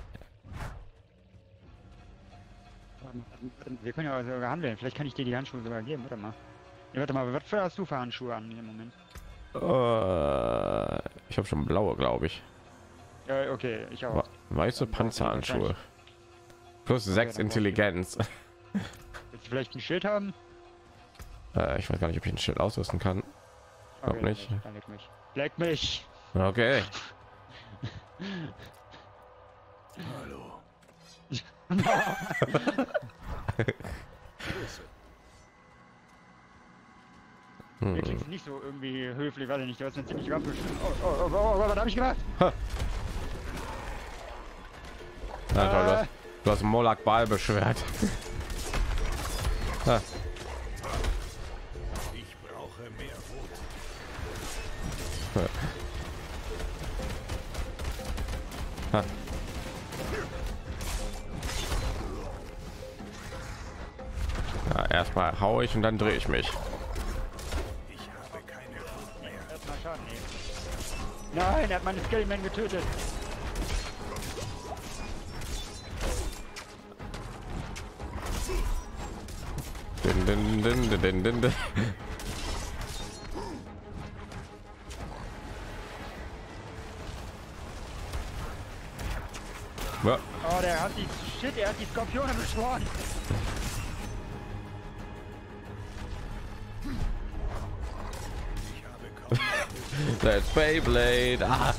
S2: Wir können ja sogar handeln. Vielleicht kann ich dir die Handschuhe sogar geben. Warte mal. Ja, warte mal, was für hast du für Handschuhe an im Moment?
S1: Äh, ich habe schon blaue, glaube ich.
S2: Ja, okay, ich auch.
S1: Weiße
S2: Dann brauchst du
S1: Panzerhandschuhe. Plus sechs
S2: dann brauchst du-
S1: Intelligenz.
S2: Willst du vielleicht ein Schild haben?
S1: Äh, ich weiß gar nicht, ob ich ein Schild ausrüsten kann. Glaub
S2: Okay,
S1: nicht.
S2: Dann leck mich. Leck mich!
S1: Okay.
S3: Hallo.
S1: Hm.
S2: Du klingst nicht so irgendwie höflich, weiß ich nicht. Du hast eine ziemlich Waffe. Oh, oh, oh, oh, oh, was hab ich gemacht?
S1: Ja, toll, du
S2: Äh.
S1: hast, du hast Molak Ball beschwert. Ah,
S3: Ich brauche mehr Wut.
S1: ha. Ja, erstmal hau ich und dann drehe ich mich.
S3: Ich habe keine Wut mehr.
S2: Erstmal Schaden nehmen. Nein, er hat meine Skeleton getötet.
S1: Din, din, din, din, din, din, din. Ja,
S2: Oh, der hat die Shit, er hat die Skorpione beschworen.
S3: Ich habe kaum
S1: that's Beyblade. Ah.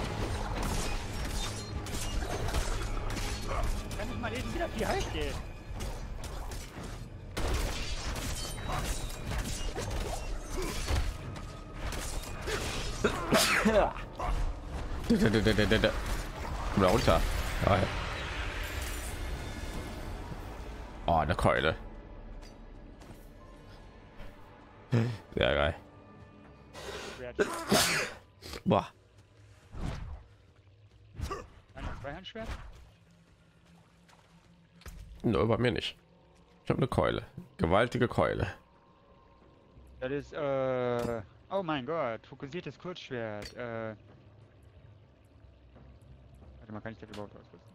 S2: Kann ich mal lesen, wie das hier heißt, ey?
S1: Komm da runter. Ah, ja. Oh, eine Keule. Sehr geil.
S2: Schwert.
S1: Boah.
S2: Ein Zweihandschwert?
S1: Nur bei mir nicht. Ich habe eine Keule. Gewaltige Keule.
S2: Das ist, äh... Oh mein Gott, fokussiertes Kurzschwert. Äh... Warte mal, kann ich das überhaupt ausrüsten?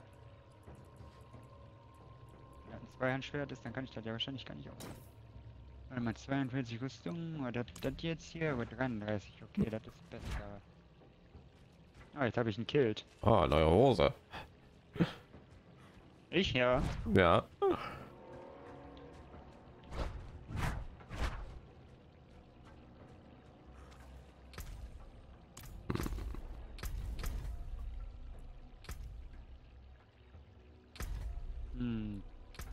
S2: Ja, ein Zweihandschwert ist, dann kann ich das ja wahrscheinlich gar nicht auch. Warte mal, zweiundvierzig Rüstung, oder das, das jetzt hier, oder dreiunddreißig, okay, das ist besser. Ah, jetzt habe ich einen Kilt.
S1: Oh, neue Hose.
S2: Ich, ja.
S1: Ja.
S2: Hm.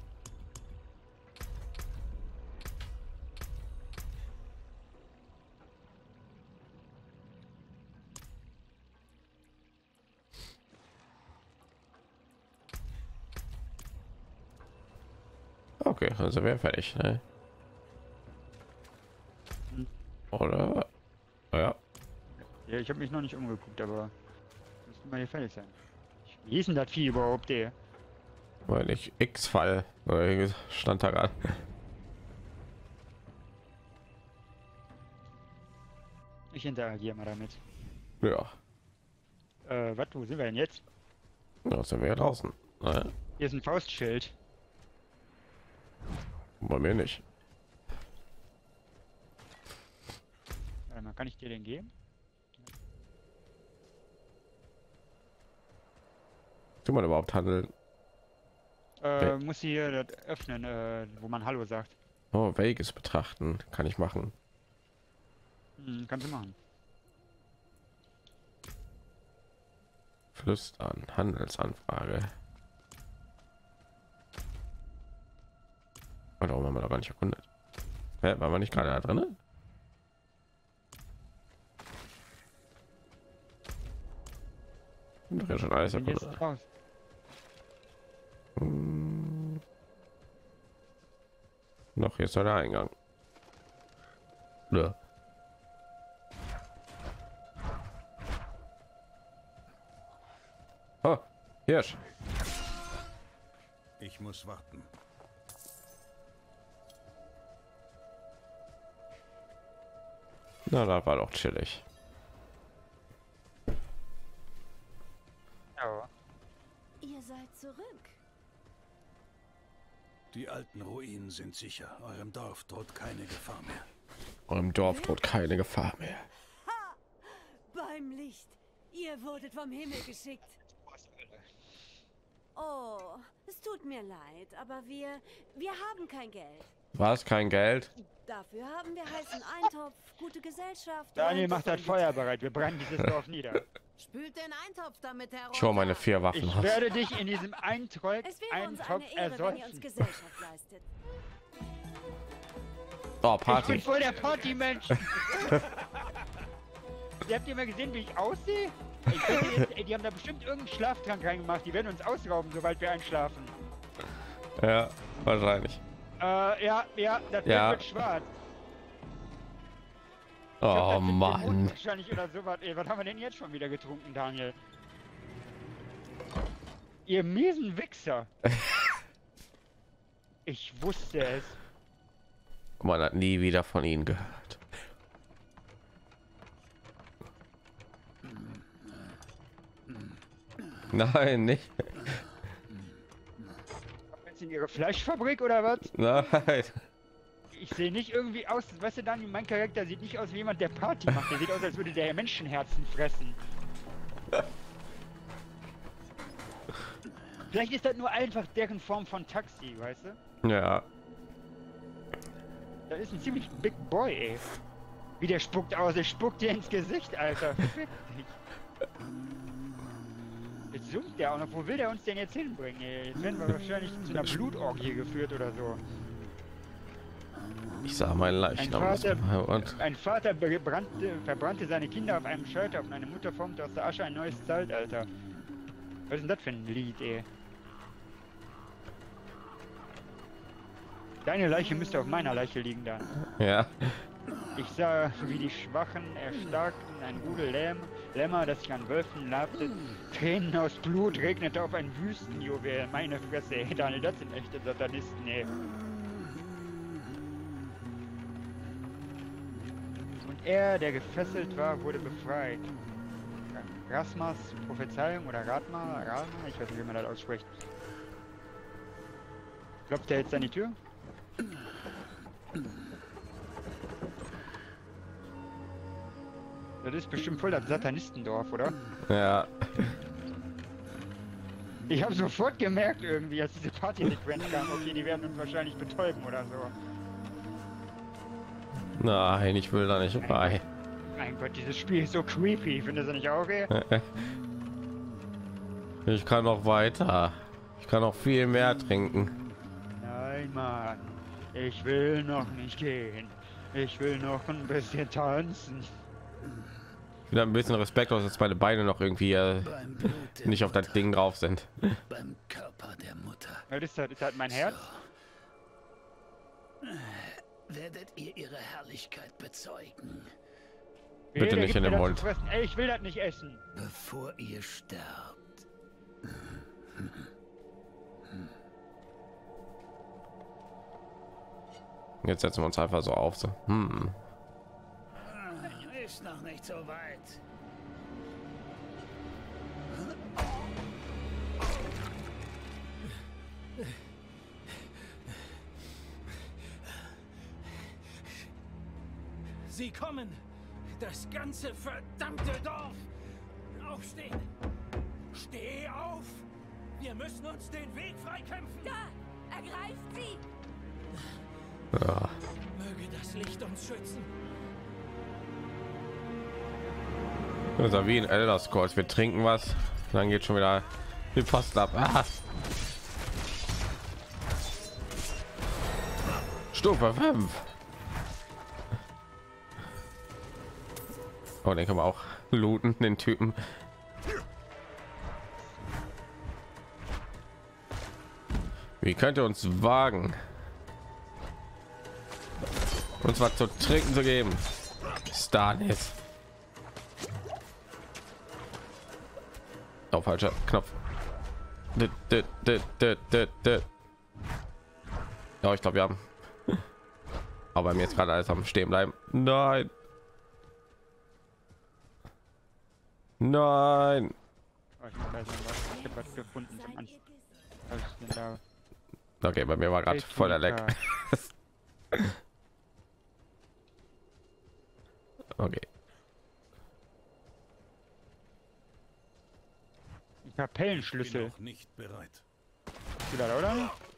S1: Okay, also wäre fertig. Ne?
S2: Hm.
S1: Oder? Ja.
S2: Ja, ich habe mich noch nicht umgeguckt, aber müsste mal hier fertig sein. Wie hieß denn das Vieh überhaupt, der?
S1: Weil ich X-Fall stand da gerade.
S2: Ich interagiere mal damit.
S1: Ja.
S2: Äh, was, wo sind wir denn jetzt?
S1: Ja, sind wir ja draußen. Ne?
S2: Hier ist ein Faustschild.
S1: Bei mir nicht.
S2: Warte mal, kann ich dir den geben?
S1: Kann man überhaupt handeln?
S2: Äh,
S1: Okay.
S2: muss hier das öffnen, äh, wo man Hallo sagt.
S1: Oh, Vegas betrachten kann ich machen.
S2: Hm, kannst du machen.
S1: Flüstern, Handelsanfrage. Warum haben wir da gar nicht erkundet? Hä, waren wir nicht gerade da drin? Doch ja schon alles
S2: Bin jetzt
S1: erkundet.
S2: raus.
S1: Hm. Noch hier ist der Eingang. Ja. Oh, Hirsch.
S3: Ich muss warten.
S1: Na, da war doch chillig.
S2: Ja.
S5: Ihr seid zurück.
S3: Die alten Ruinen sind sicher. Eurem Dorf droht keine Gefahr mehr.
S1: Eurem Dorf droht keine Gefahr mehr.
S5: Ha! Beim Licht. Ihr wurdet vom Himmel geschickt. Oh, es tut mir leid, aber wir, wir haben kein Geld.
S1: War es kein Geld?
S5: Dafür haben wir heißen Eintopf, gute Gesellschaft.
S2: Daniel
S5: und
S2: macht das Feuer bereit. Wir brennen dieses Dorf nieder.
S8: Spült den Eintopf damit herunter.
S1: Schon meine vier Waffen
S2: Ich
S1: hast.
S2: werde dich in diesem Eintopf,
S5: Es wäre uns
S2: Eintopf
S5: eine Ehre, wenn ihr uns
S2: ersäufen.
S5: Gesellschaft leistet.
S1: Oh,
S2: Ich bin
S1: Party.
S2: voll der Partymensch. Ihr habt ihr mal gesehen, wie ich aussehe? Ich könnte jetzt, ey, die haben da bestimmt irgendeinen Schlaftrank reingemacht. Die werden uns ausrauben, sobald wir einschlafen.
S1: Ja, wahrscheinlich.
S2: Äh, ja, ja, das
S1: Ja.
S2: wird schwarz. Ich glaub,
S1: Oh
S2: das sind wir
S1: Mann.
S2: Wahrscheinlich oder sowas. Ey, was haben wir denn jetzt schon wieder getrunken, Daniel? Ihr miesen Wichser. Ich wusste es.
S1: Man hat nie wieder von ihnen gehört. Nein, nicht.
S2: Jetzt in ihre Fleischfabrik oder was?
S1: Nein.
S2: Ich sehe nicht irgendwie aus, weißt du, Daniel, mein Charakter sieht nicht aus wie jemand, der Party macht. Der sieht aus, als würde der Menschenherzen fressen. Vielleicht ist das nur einfach deren Form von Taxi, weißt du?
S1: Ja.
S2: Das ist ein ziemlich big boy, ey. Wie der spuckt aus, der spuckt dir ins Gesicht, Alter. Fick dich. Jetzt zoomt der auch noch. Wo will der uns denn jetzt hinbringen, ey? Jetzt werden wir wahrscheinlich zu einer Blutorgie geführt oder so.
S1: Ich sah meinen
S2: Ein
S1: Leichnam.
S2: Vater,
S1: Und
S2: ein Vater bebrannte, verbrannte seine Kinder auf einem Scheiter und eine Mutter formte aus der Asche ein neues Zeitalter. Was ist denn das für ein Lied, ey? Deine Leiche müsste auf meiner Leiche liegen dann.
S1: ja.
S2: Ich sah, wie die Schwachen erstarkten, ein Rudel Lämm, Lämmer, das sich an Wölfen labte. Tränen aus Blut regnete auf ein Wüstenjuwel. Meine Fresse, ey, Daniel, das sind echte Satanisten, ey. Und er, der gefesselt war, wurde befreit. Rasmas Prophezeiung oder Ratma, Rama, ich weiß nicht, wie man das ausspricht. Klopft er jetzt an die Tür? Das ist bestimmt voll das Satanistendorf, oder?
S1: Ja.
S2: Ich habe sofort gemerkt irgendwie, als diese Partysequenz kam, okay, die werden uns wahrscheinlich betäuben oder so.
S1: Nein, ich will da nicht bei.
S2: Mein Gott, dieses Spiel ist so creepy, findest du nicht auch, ey?
S1: Ich kann noch weiter. Ich kann noch viel mehr trinken.
S2: Nein, Mann. Ich will noch nicht gehen. Ich will noch ein bisschen tanzen.
S1: Wieder ein bisschen respektlos, dass meine Beine noch irgendwie äh,
S6: Beim Blut der
S1: nicht auf das Ding drauf sind.
S6: beim Körper der Mutter.
S2: Was ist das? Ist das mein Herz?
S6: Werdet ihr ihre Herrlichkeit bezeugen,
S1: Bitte
S2: der
S1: nicht
S2: gibt
S1: in
S2: mir
S1: den
S2: das
S1: Mund.
S2: zu fressen. Ey, ich will das nicht essen.
S6: bevor ihr sterbt.
S1: Jetzt setzen wir uns einfach so auf. So. Hm.
S6: Ist noch nicht so weit.
S4: Sie kommen! Das ganze verdammte Dorf! Aufstehen! Steh auf! Wir müssen uns den Weg freikämpfen!
S5: Da! Ergreift sie!
S1: Ja.
S4: Möge das Licht uns schützen!
S1: Das ist ja wie ein Elder Scrolls. Wir trinken was, Dann geht schon wieder die Post ab. Ah. Stufe fünf. Oh, den kann man auch looten, den Typen. Wie könnt ihr uns wagen, uns was zu trinken zu geben? Stanis. Oh, falscher Knopf. Ja, ich glaube, wir haben. Aber mir jetzt gerade alles am Stehen bleiben. Nein. Nein.
S2: Oh, ich hab was, ich hab was gefunden zum An. Was ist denn da?
S1: Okay, bei mir war gerade voll der Leck. Okay.
S2: Kapellenschlüssel.
S3: Noch nicht bereit.
S2: Wieder, oder?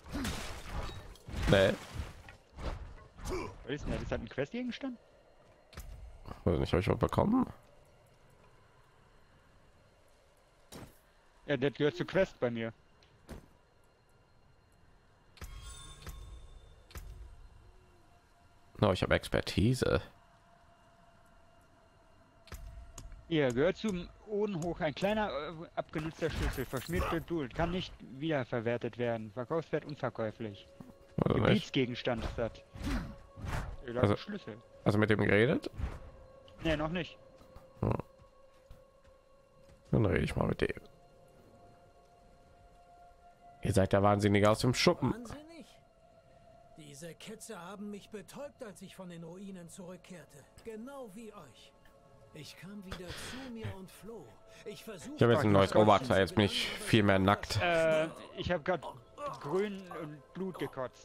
S1: Nee.
S2: Was ist denn das? Ist das ein Questgegenstand?
S1: Weiß nicht, habe ich was bekommen?
S2: Ja, das gehört zur Quest bei mir.
S1: No, ich habe Expertise.
S2: Hier gehört zum Oden hoch ein kleiner äh, abgenutzter Schlüssel, verschmiert mit Blut, kann nicht wiederverwertet werden. Verkaufswert unverkäuflich.
S1: Also, nicht.
S2: Gebietsgegenstand ist das. Ja,
S1: Also-
S2: Schlüssel.
S1: Also mit dem geredet?
S2: Ne, noch nicht.
S1: Dann rede ich mal mit dem. Ihr seid der Wahnsinnige aus dem Schuppen.
S4: Wahnsinnig? Diese Ketzer haben mich betäubt, als ich von den Ruinen zurückkehrte. Genau wie euch. Ich kam wieder zu mir und floh. Ich versuchte...
S1: Ich habe jetzt ein neues Oberteil, jetzt bin ich viel mehr nackt.
S2: Äh, ich habe gerade grün und Blut gekotzt.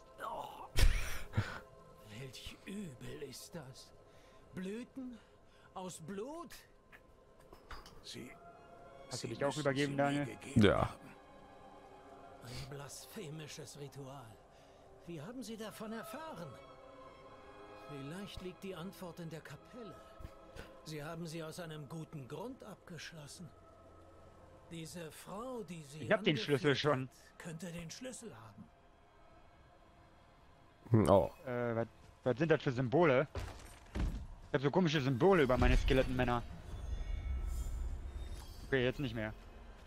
S4: Welch übel ist das? Blüten aus Blut?
S3: Sie.
S2: Hast du
S3: Sie
S2: dich auch
S3: müssen
S2: übergeben,
S3: sie
S2: Daniel?
S3: mir gegeben
S1: Ja.
S3: haben.
S4: Ein blasphemisches Ritual. Wie haben Sie davon erfahren? Vielleicht liegt die Antwort in der Kapelle. Sie haben sie aus einem guten Grund abgeschlossen. Diese Frau, die sie
S2: Ich hab den Schlüssel
S4: angeführt
S2: schon.
S4: hat, könnte den Schlüssel haben.
S1: Oh,
S2: Äh, was, was sind das für Symbole? Ich habe so komische Symbole über meine Skelettenmänner. Okay, jetzt nicht mehr.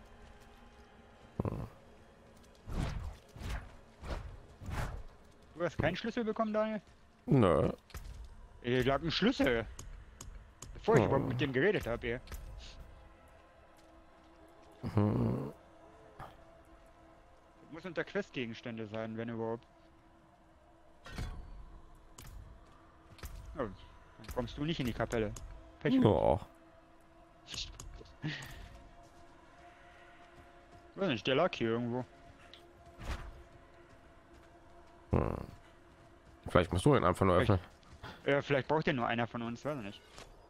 S2: Du hast keinen Schlüssel bekommen, Daniel?
S1: nö.
S2: Hier lag ein Schlüssel. Bevor ich
S1: Oh.
S2: überhaupt mit dem geredet habe, ihr.
S1: Hm.
S2: Muss unter Questgegenstände sein, wenn überhaupt. Oh, dann kommst du nicht in die Kapelle. Pech gehabt.
S1: Oh.
S2: Weiß nicht, der lag hier irgendwo.
S1: Hm. Vielleicht musst du ihn einfach nur öffnen.
S2: Äh, vielleicht braucht den nur einer von uns, weiß ich nicht.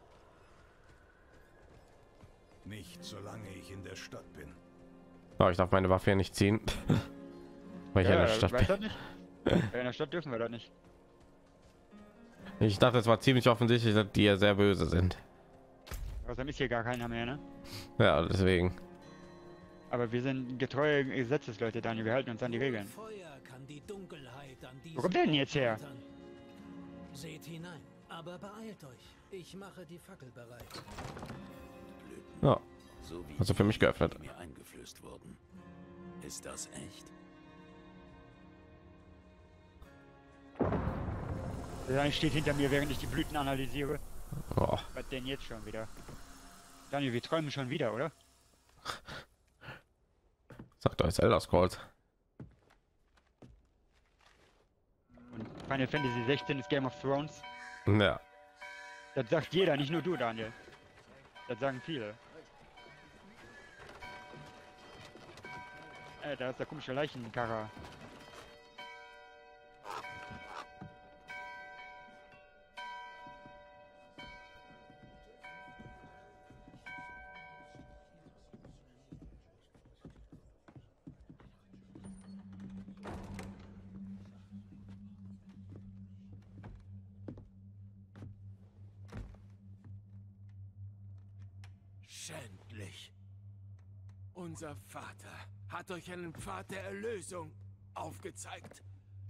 S3: Nicht solange ich in der Stadt bin.
S1: Oh, ich darf meine Waffe ja nicht ziehen. Weil ich ja, in der Stadt
S2: weiß
S1: bin.
S2: das nicht? Ja, in der Stadt dürfen wir das nicht.
S1: Ich dachte, es war ziemlich offensichtlich, dass die ja sehr böse sind.
S2: Außerdem ist hier gar keiner mehr, ne?
S1: Ja, deswegen.
S2: Aber wir sind getreue Gesetzesleute, Daniel. Wir halten uns an die Regeln.
S4: Feuer kann die Dunkelheit an
S2: Wo kommt der denn jetzt her?
S4: Orten. Seht hinein, aber beeilt euch. Ich mache die Fackel bereit.
S6: Blüten,
S1: Ja,
S6: so wie
S1: also für mich
S6: die,
S1: geöffnet.
S6: die mir eingeflößt wurden. Ist das echt?
S2: Der steht hinter mir, während ich die Blüten analysiere.
S1: Oh.
S2: Was denn jetzt schon wieder? Daniel, wir träumen schon wieder, oder?
S1: Sagt euch Elder Scrolls.
S2: Und Final Fantasy sechzehn ist Game of Thrones.
S1: Ja.
S2: Das sagt jeder, nicht nur du, Daniel. Das sagen viele. Äh, da ist der komische Leichenkarrer.
S4: Schändlich.
S9: Unser Vater hat euch einen Pfad der Erlösung aufgezeigt.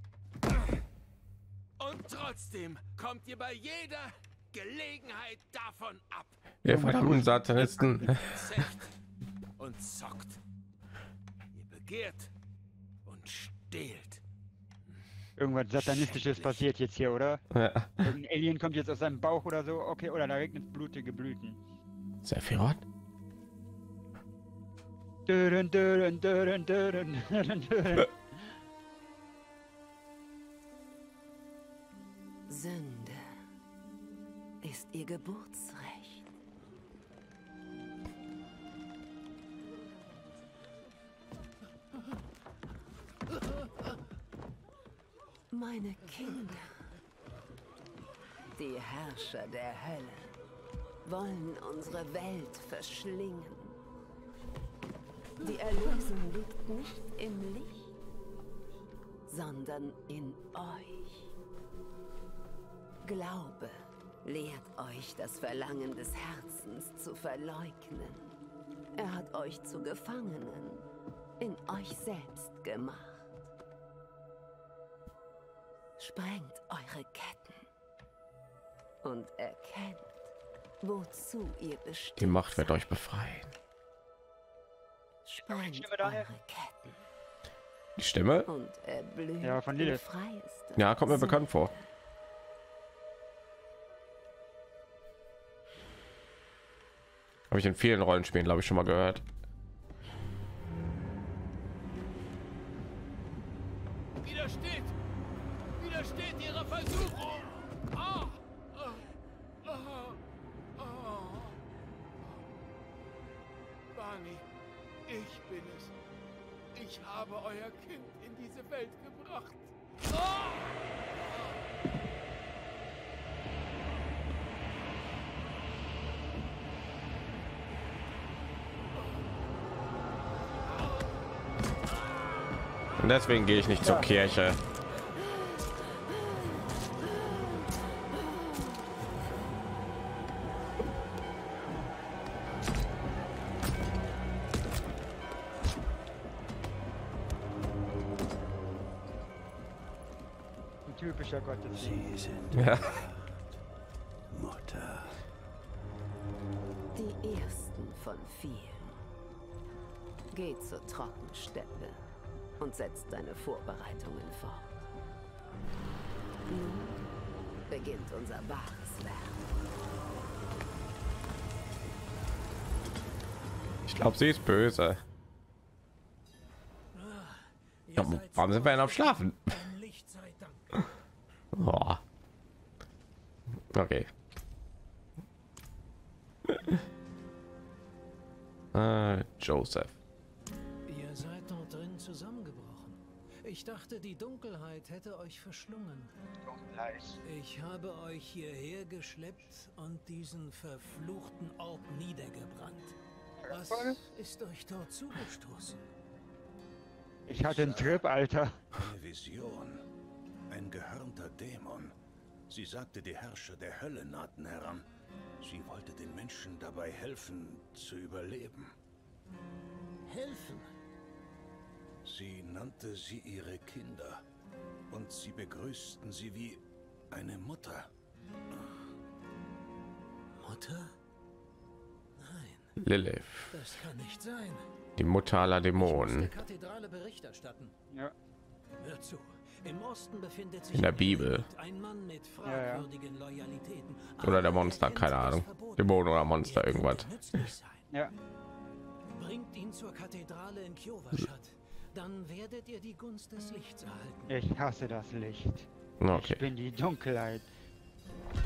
S9: Und trotzdem kommt ihr bei jeder Gelegenheit davon ab.
S1: Ihr verdammten Satanisten.
S9: Zecht und zockt. Ihr begehrt und stehlt.
S2: Irgendwas Satanistisches passiert jetzt hier, oder?
S1: Ja.
S2: Irgendein Alien kommt jetzt aus seinem Bauch oder so. Okay, oder da regnet blutige Blüten.
S1: Sephiroth?
S2: Dürren, dürren, dürren, dürren, dürren, dürren.
S8: Sünde ist ihr Geburtsrecht. Meine Kinder, die Herrscher der Hölle, wollen unsere Welt verschlingen. Die Erlösung liegt nicht im Licht, sondern in euch. Glaube lehrt euch, das Verlangen des Herzens zu verleugnen. Er hat euch zu Gefangenen in euch selbst gemacht. Sprengt eure Ketten und erkennt, wozu ihr bestimmt
S1: Die Macht wird
S8: seid.
S1: euch befreien.
S8: Sprengt
S2: Stimme, Daniel.
S8: eure Ketten
S1: Die Stimme?
S8: und erblüht
S2: Ja, von
S8: die
S2: Lilith.
S8: freieste
S1: Ja, kommt mir
S8: Sünde.
S1: bekannt vor. Habe ich in vielen Rollenspielen, glaube ich, schon mal gehört.
S9: Widersteht! Widersteht ihrer Versuchung! Ah! Ah! Ah! Ah! Barney, ich bin es. Ich habe euer Kind in diese Welt gebracht. Ah!
S1: Und deswegen gehe ich nicht zur Kirche.
S2: Ein typischer Gottes.
S3: Sie sind
S1: Ja.
S3: Mutter.
S8: Die ersten von vielen. Geht zur Trockensteppe und setzt deine Vorbereitungen fort. Nun beginnt unser wahres Werk.
S1: Ich glaube, sie ist böse.
S4: Ihr
S1: Ja,
S4: seid
S1: warum sind wir denn am Schlafen?
S4: Dem Licht sei Dank.
S1: Oh. Okay. äh, Joseph.
S4: Ihr seid dort drin zusammengebrochen. Ich dachte, die Dunkelheit hätte euch verschlungen. Ich habe euch hierher geschleppt und diesen verfluchten Ort niedergebrannt. Was ist euch dort zugestoßen?
S2: Ich hatte einen Trip, Alter.
S3: Eine Vision. Ein gehörnter Dämon. Sie sagte, die Herrscher der Hölle nahten heran. Sie wollte den Menschen dabei helfen, zu überleben.
S4: Helfen?
S3: Sie nannte sie ihre Kinder. Und sie begrüßten sie wie eine Mutter.
S4: Mutter? Nein,
S1: Lilith,
S4: das kann nicht sein.
S1: die Mutter aller
S4: Ich muss der
S1: Dämonen.
S4: Kathedrale Bericht erstatten.
S2: Ja.
S4: Hör zu. Im Osten befindet sich
S1: In der Bibel.
S4: ein Mann mit
S2: Ja, ja.
S4: fragwürdigen Loyalitäten.
S1: Oder der
S4: Aber
S1: Monster,
S4: er kennt
S1: keine
S4: das
S1: Ahnung.
S4: Verbotene.
S1: Dämon oder Monster,
S4: Er könnte
S1: irgendwas.
S4: nützlich sein.
S2: Ja.
S4: Bringt ihn zur Kathedrale in Kyovashat. Dann werdet ihr die Gunst des Lichts erhalten.
S2: Ich hasse das Licht.
S1: Okay.
S2: Ich bin die Dunkelheit.